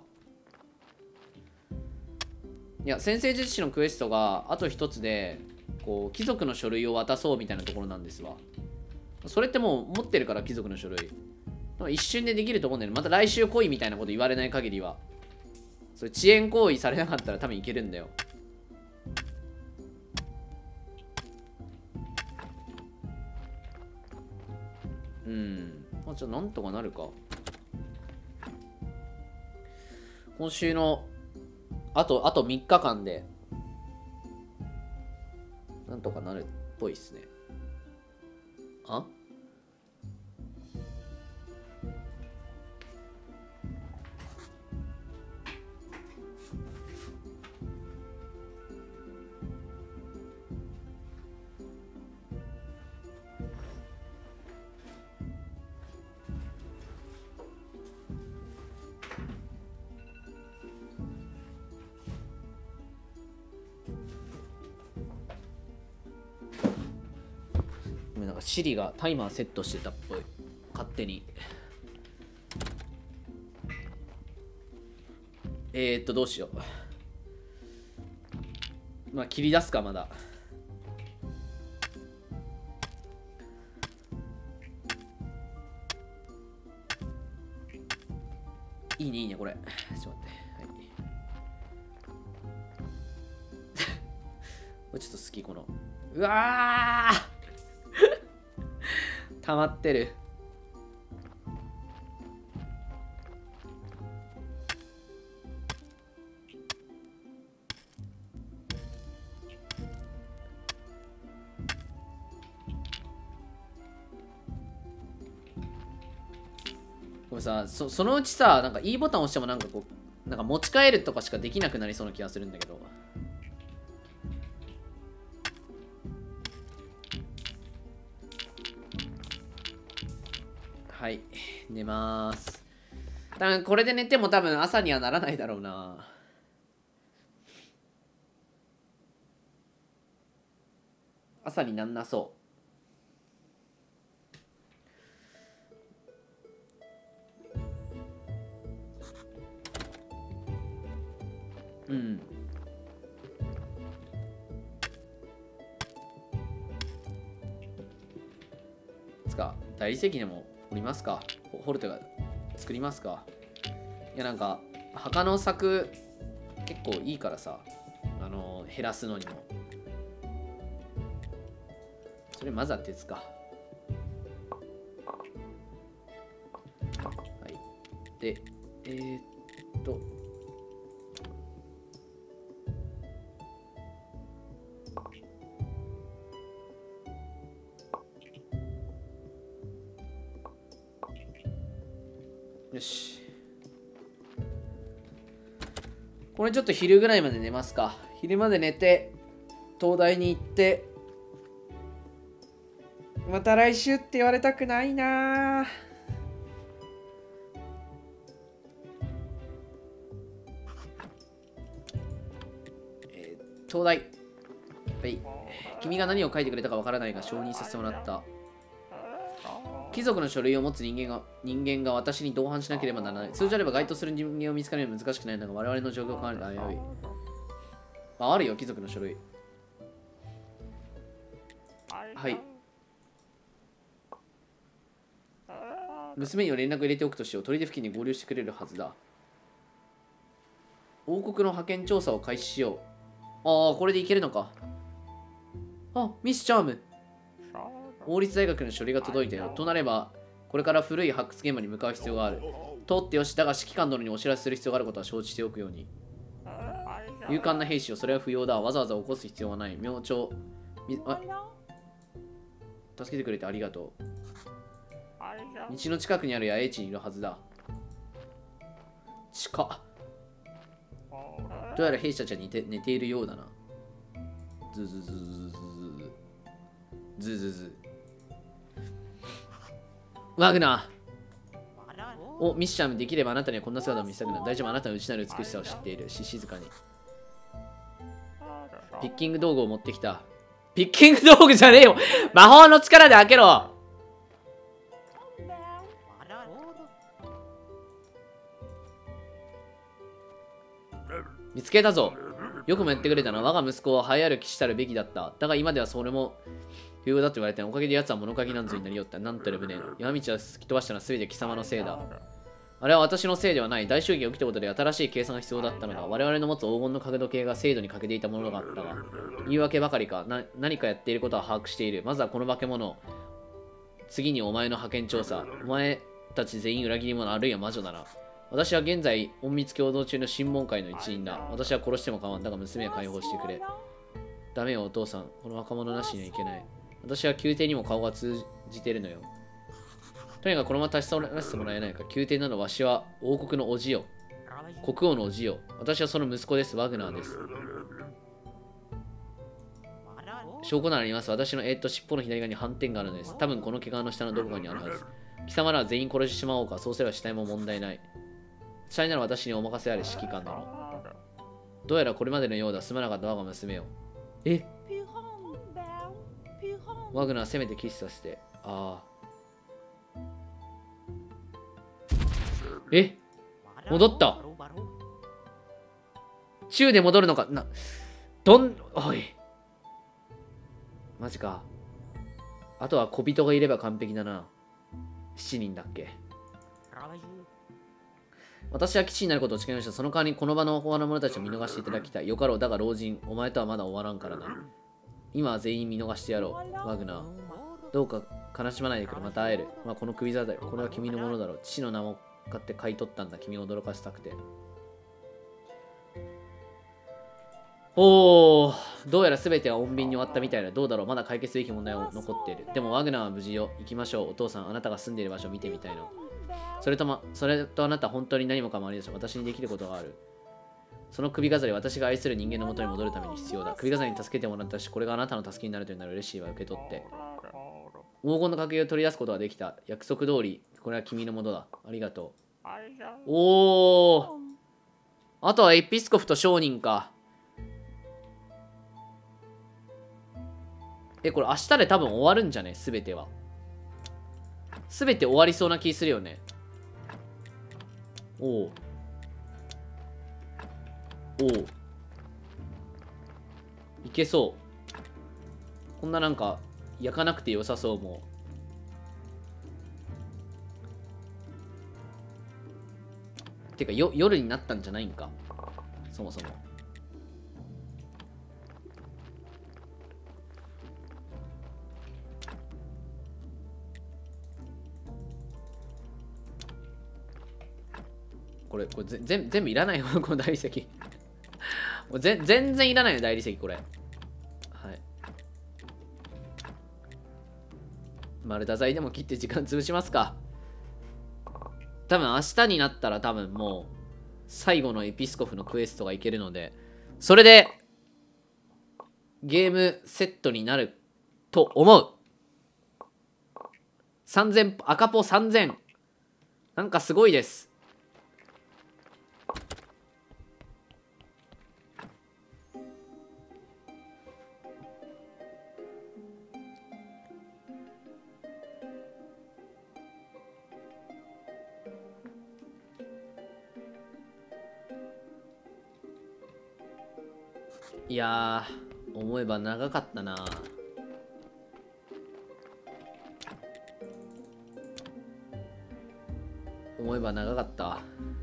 [SPEAKER 1] いや、先生術師のクエストがあと一つで、こう貴族の書類を渡そうみたいなところなんですわ。それってもう持ってるから、貴族の書類一瞬でできると思うんだよね。また来週来いみたいなこと言われない限りは。それ遅延行為されなかったら多分いけるんだよ。うん、まあ、じゃあなんとかなるか。今週のあとあとみっかかんでなんとかなるっぽいっすね。あ、なんかシリがタイマーセットしてたっぽい、勝手に。えー、っとどうしよう。まあ切り出すか。まだいいねいいねこれ。ちょっと待って、はいこれちょっと好き、このうわー溜まってる。これさ、そ, そのうちさ、なんか E ボタン押してもなんかこう、なんか持ち帰るとかしかできなくなりそうな気がするんだけど。はい、寝まーす。多分これで寝ても多分朝にはならないだろうな。朝になんなそう。うん。つか、大理石でも掘りますか。掘るとか作りますか。いや、なんか、墓の柵結構いいからさ、あのー、減らすのにも。それまずは鉄か。はい。で、えー、っと、 よし。これちょっと昼ぐらいまで寝ますか。昼まで寝て、東大に行って、また来週って言われたくないな。えー、東大。はい。君が何を書いてくれたかわからないが承認させてもらった。貴族の書類を持つ人間が人間が私に同伴しなければならない。通常あれば該当する人間を見つかるのは難しくないんだが、我々の状況を考えると危うい。あ、あるよ、貴族の書類。はい。娘には連絡を入れておくとしよう。砦付近に合流してくれるはずだ。王国の派遣調査を開始しよう。ああ、これでいけるのか。あ、ミス・チャーム。王立大学の書類が届いたよ。となれば、これから古い発掘現場に向かう必要がある。通ってよし、だが指揮官殿にお知らせする必要があることは承知しておくように。勇敢な兵士よ、それは不要だ。わざわざ起こす必要はない。明朝。あ、助けてくれてありがとう。道の近くにある野営地にいるはずだ。近っ。どうやら兵士たちは寝て寝ているようだな。ズズズズズズズズズ。ワグナー。お、ミッシャム、できればあなたにはこんな姿を見せたくない。大丈夫、あなたの内なる美しさを知っているし、静かに。ピッキング道具を持ってきた。ピッキング道具じゃねえよ。魔法の力で開けろ。見つけたぞ。よくもやってくれたな。我が息子は栄えある騎士たるべきだった。だが今ではそれも不要だと言われて、おかげで奴は物陰なんぞになりよった。なんとる無念。山道は突き飛ばしたのは全て貴様のせいだ。あれは私のせいではない。大襲撃が起きたことで新しい計算が必要だったのだ。我々の持つ黄金の角度計が精度に欠けていたものがあったが。言い訳ばかりか。な何かやっていることは把握している。まずはこの化け物。次にお前の派遣調査。お前たち全員裏切り者あるいは魔女だな。私は現在、隠密共同中の審問会の一員だ。私は殺しても構わん。だが娘は解放してくれ。ダメよ、お父さん。この若者なしにはいけない。私は宮廷にも顔が通じてるのよ。とにかくこのまま立ち去らせてもらえないか。宮廷などわしは王国のおじよ。国王のおじよ。私はその息子です。ワグナーです。証拠ならあります。私のえー、っと尻尾の左側に斑点があるのです。多分この毛皮の下のどこかにあるはず。貴様らは全員殺してしまおうか。そうすれば死体も問題ない。死体なら私にお任せあれ、指揮官殿。どうやらこれまでのようだ。すまなかった我が娘よ。えワグナーせめてキスさせて。ああ。え戻った。宙で戻るのかな。どん、おい。マジか。あとは小人がいれば完璧だな。しちにんだっけ。私は基地になることを誓いました。その代わりにこの場の他の者たちを見逃していただきたい。よかろう。だが老人、お前とはまだ終わらんからな。今は全員見逃してやろう。ワグナー。どうか悲しまないでくれ。また会える。まあ、この首座だよ。これは君のものだろう。父の名を買って買い取ったんだ。君を驚かせたくて。おー、どうやら全ては穏便に終わったみたいだ。どうだろう。まだ解決すべき問題は残っている。でもワグナーは無事よ。行きましょう。お父さん、あなたが住んでいる場所を見てみたいの。それとも、それとあなた本当に何もかもありでしょう。私にできることがある。その首飾り、私が愛する人間の元に戻るために必要だ。首飾りに助けてもらったし、これがあなたの助けになるというなら嬉しいわ。受け取って。黄金の掛けを取り出すことができた。約束通り、これは君のものだ。ありがとう。おー。あとはエピスコフと商人か。え、これ明日で多分終わるんじゃねすべては。すべて終わりそうな気するよね。おう。おう。いけそう。こんななんか、焼かなくて良さそう、もう。てか、よ、夜になったんじゃないんか。そもそも。これ、これぜ全全部いらないよ、この大理石。もうぜ全然いらないよ、大理石、これ。はい。丸太材でも切って時間潰しますか。 多分明日になったら多分もう最後のエピスコフのクエストがいけるので、それでゲームセットになると思う。さんぜん、赤ポさんぜん。なんかすごいです。いやー、思えば長かったな。思えば長かった。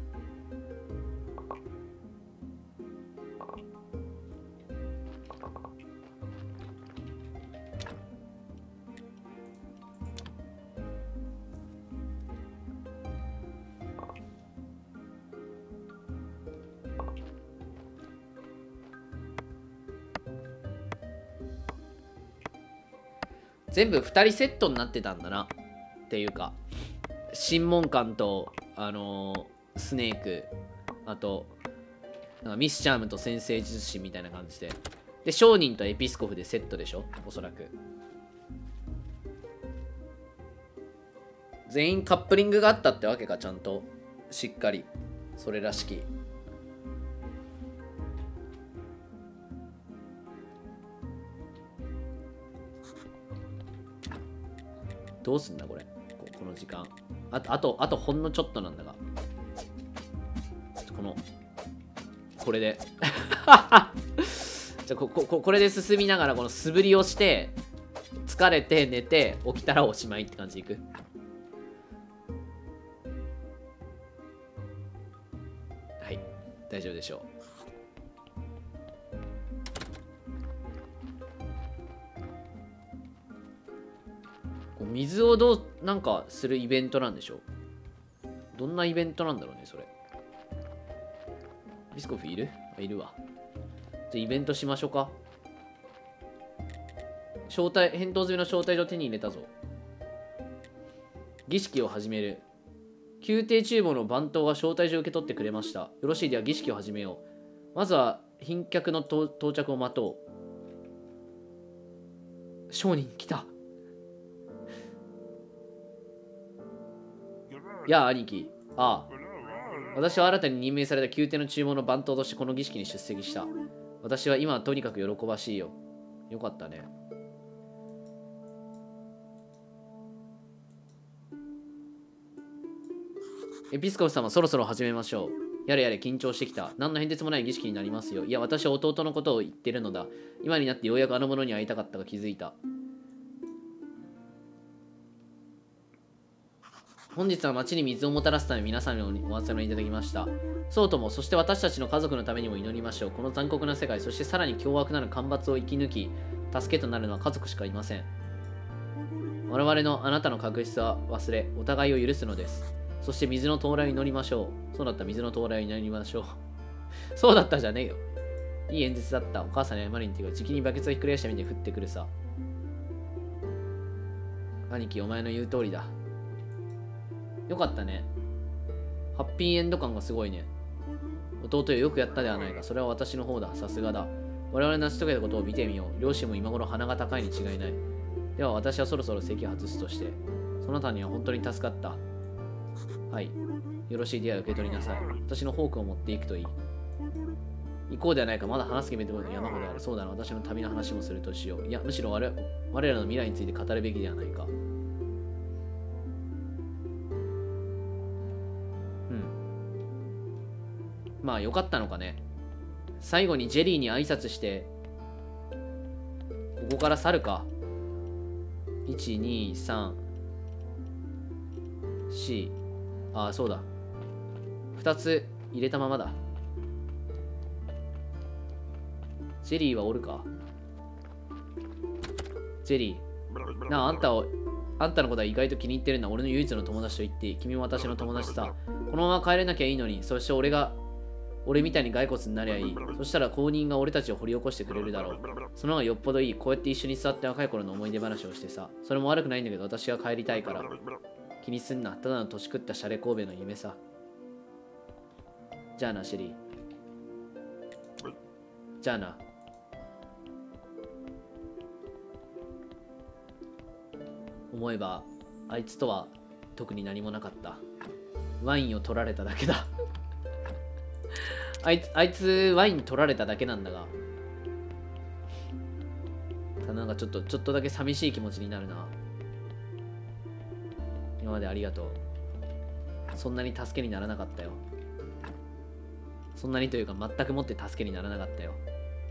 [SPEAKER 1] 全部ふたりセットになってたんだなっていうか、審問官とあのー、スネーク、あとなんかミスチャームと先生術師みたいな感じで、で商人とエピスコフでセットでしょ、おそらく。全員カップリングがあったってわけか、ちゃんとしっかりそれらしき。どうすんだこれ、ここの時間。あと、あと、あとほんのちょっとなんだが。この、これで。じゃここ、これで進みながら、この素振りをして、疲れて寝て、起きたらおしまいって感じでいく。はい、大丈夫でしょう。水をどうなんかするイベントなんでしょう。どんなイベントなんだろうね、それ。ビスコフいる？あ、いるわ。じゃあイベントしましょうか。招待、返答済みの招待状手に入れたぞ。儀式を始める。宮廷厨房の番頭が招待状を受け取ってくれました。よろしい、では儀式を始めよう。まずは賓客の到着を待とう。商人来た。やあ、兄貴。ああ。私は新たに任命された宮廷の注文の番頭としてこの儀式に出席した。私は今はとにかく喜ばしいよ。よかったね。エピスコフ様、そろそろ始めましょう。やれやれ、緊張してきた。何の変哲もない儀式になりますよ。いや、私は弟のことを言ってるのだ。今になってようやくあの者に会いたかったが気づいた。本日は町に水をもたらすため皆さんにお集めいただきました。そうとも、そして私たちの家族のためにも祈りましょう。この残酷な世界、そしてさらに凶悪なる干ばつを生き抜き、助けとなるのは家族しかいません。我々のあなたの確執は忘れ、お互いを許すのです。そして水の到来を祈りましょう。そうだった、水の到来を祈りましょう。そうだったじゃねえよ。いい演説だった。お母さんに謝りに行ってくる。じきにバケツをひっくり返してみて降ってくるさ。兄貴、お前の言う通りだ。よかったね。ハッピーエンド感がすごいね。弟よ、よくやったではないか。それは私の方だ。さすがだ。我々の成し遂げたことを見てみよう。両親も今頃鼻が高いに違いない。では私はそろそろ席を外すとして。その他には本当に助かった。はい。よろしい、では受け取りなさい。私のフォークを持っていくといい。行こうではないか。まだ話す決めても山ほどある。そうだな。私の旅の話もするとしよう。いや、むしろ我我らの未来について語るべきではないか。まあよかったのかね。最後にジェリーに挨拶してここから去るか。いち、に、さん、よん。ああ、そうだ。ふたつ入れたままだ。ジェリーはおるか。ジェリー。なあ、あんたを、あんたのことは意外と気に入ってるんだ。俺の唯一の友達と言っていい。君も私の友達さ。このまま帰れなきゃいいのに。そして俺が俺みたいに骸骨になりゃいい。そしたら後任が俺たちを掘り起こしてくれるだろう。その方がよっぽどいい。こうやって一緒に座って若い頃の思い出話をしてさ。それも悪くないんだけど、私が帰りたいから。 気にすんな。ただの年食ったシャレ神戸の夢さ。じゃあな、シェリー。じゃあな。思えば、あいつとは特に何もなかった。ワインを取られただけだ。あいつ、あいつ、ワイン取られただけなんだが。なんかちょっと、ちょっとだけ寂しい気持ちになるな。今までありがとう。そんなに助けにならなかったよ。そんなにというか、全くもって助けにならなかったよ。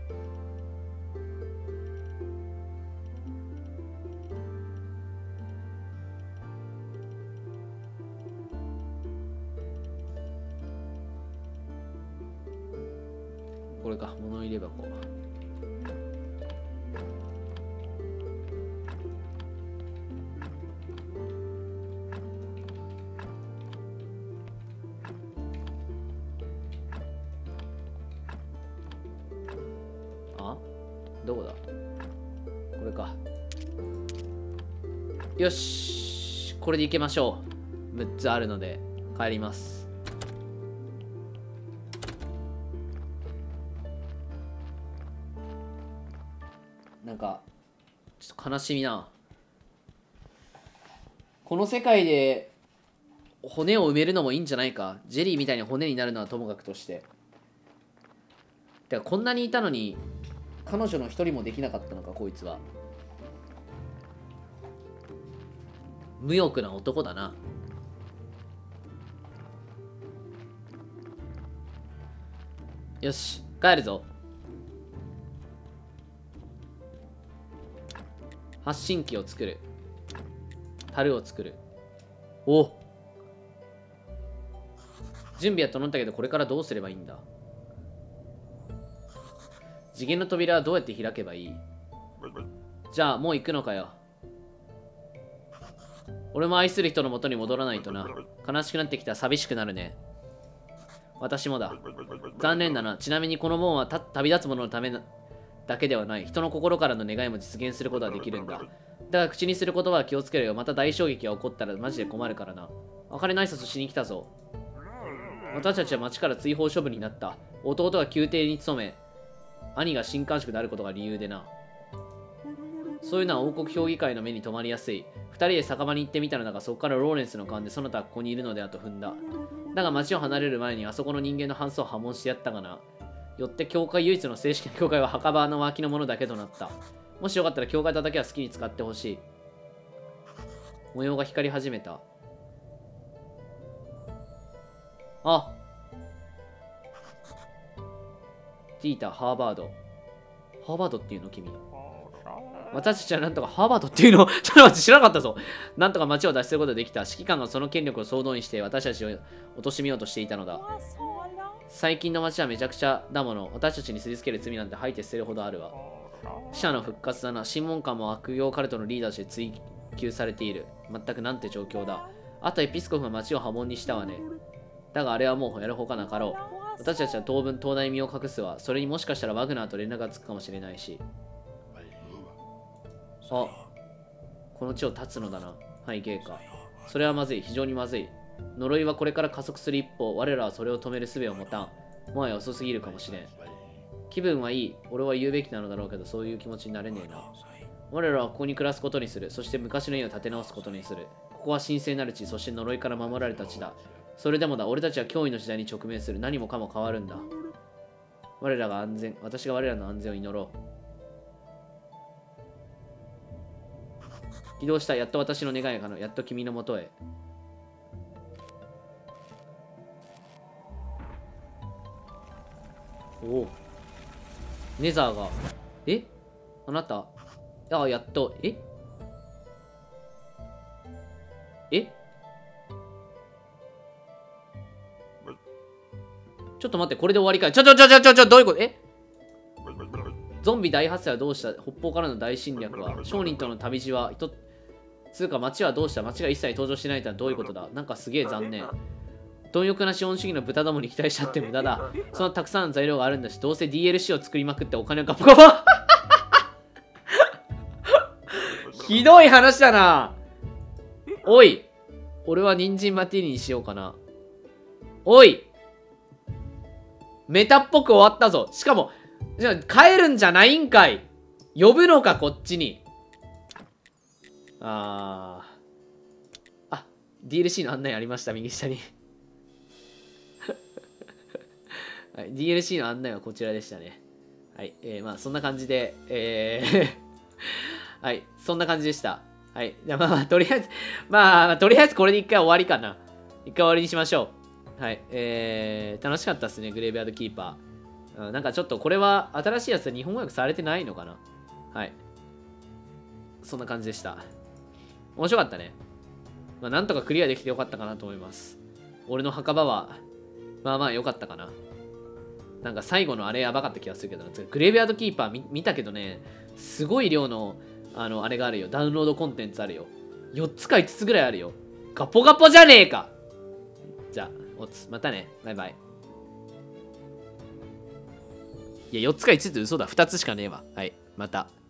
[SPEAKER 1] これか、物入れ箱。あ？どこだ？これか。よし。これでいけましょう。むっつあるので、帰ります。なんか、ちょっと悲しみな。この世界で骨を埋めるのもいいんじゃないか。ジェリーみたいに骨になるのはともかくとして。てか、こんなにいたのに、彼女の一人もできなかったのか、こいつは。無欲な男だな。よし、帰るぞ。発信機を作る。樽を作る。お、準備は整ったけど、これからどうすればいいんだ。次元の扉はどうやって開けばいい？じゃあもう行くのかよ。俺も愛する人の元に戻らないとな。悲しくなってきた。寂しくなるね。私もだ。残念だな。ちなみにこの門はた旅立つ者のためなだけではない。人の心からの願いも実現することはできるんだ。だから口にする言葉は気をつけろよ。また大衝撃が起こったらマジで困るからな。別れの挨拶しに来たぞ。私たちは町から追放処分になった。弟が宮廷に勤め、兄が神官職であることが理由でな。そういうのは王国評議会の目に留まりやすい。二人で酒場に行ってみたのだが、そこからローレンスの勘でそなたはここにいるのではと踏んだ。だが町を離れる前にあそこの人間の半数を破門してやったがな。よって教会唯一の正式な教会は墓場の脇のものだけとなった。もしよかったら教会だけは好きに使ってほしい。模様が光り始めた。あ、ティータ、ハーバード。ハーバードっていうの君。私たちはなんとかハーバードっていうのちょっと待って、知らなかったぞ。なんとか町を脱出することができた。指揮官がその権力を総動員して私たちを貶めようとしていたのだ。最近の町はめちゃくちゃだもの。私たちにすりつける罪なんて吐いて捨てるほどあるわ。死者の復活だな。審問官も悪行カルトのリーダーとして追及されている。全くなんて状況だ。あとエピスコフが町を破門にしたわね。だがあれはもうやるほかなかろう。私たちは当分東大身を隠すわ。それにもしかしたらワグナーと連絡がつくかもしれないし。あ、この地を立つのだな。はい、陛下。それはまずい。非常にまずい。呪いはこれから加速する一方、我らはそれを止める術を持たん。もはや遅すぎるかもしれん。気分はいい。俺は言うべきなのだろうけど、そういう気持ちになれねえな。我らはここに暮らすことにする。そして昔の家を建て直すことにする。ここは神聖なる地、そして呪いから守られた地だ。それでもだ、俺たちは脅威の時代に直面する。何もかも変わるんだ。我らが安全、私が我らの安全を祈ろう。起動した。やっと私の願いが叶う。やっと君のもとへ。おお。ネザーが。えあなたああ、やっと。ええちょっと待って、これで終わりかい。ちょちょちょちょちょちょ、どういうこと？えゾンビ大発生はどうした？北方からの大侵略は商人との旅路は一つうか町はどうした？町が一切登場してないとはどういうことだ？なんかすげえ残念。貪欲な資本主義の豚どもに期待しちゃって無駄だ。そのたくさんの材料があるんだし、どうせ ディーエルシー を作りまくってお金をガポガポひどい話だな。おい俺は人参マティーニにしようかな。おいメタっぽく終わったぞ。しかも、じゃあ帰るんじゃないんかい。呼ぶのか、こっちに。あー。あ、ディーエルシー の案内ありました、右下に。はい、ディーエルシー の案内はこちらでしたね。はい、えー、まあそんな感じで、えー、はい、そんな感じでした。はい、じゃあまあまあ、とりあえず、まあ、とりあえずこれで一回終わりかな。一回終わりにしましょう。はい、えー、楽しかったですね、グレイブヤードキーパー。うん、なんかちょっとこれは新しいやつで日本語訳されてないのかな。はい。そんな感じでした。面白かったね。まあ、なんとかクリアできてよかったかなと思います。俺の墓場は、まあまあ良かったかな。なんか最後のあれやばかった気がするけどな。グレイブヤードキーパー 見, 見たけどね、すごい量の、あの、あれがあるよ。ダウンロードコンテンツあるよ。よっつかいつつぐらいあるよ。ガポガポじゃねえか。じゃあ、おつ、またね。バイバイ。いや、よっつかいつつって嘘だ。ふたつしかねえわ。はい、また。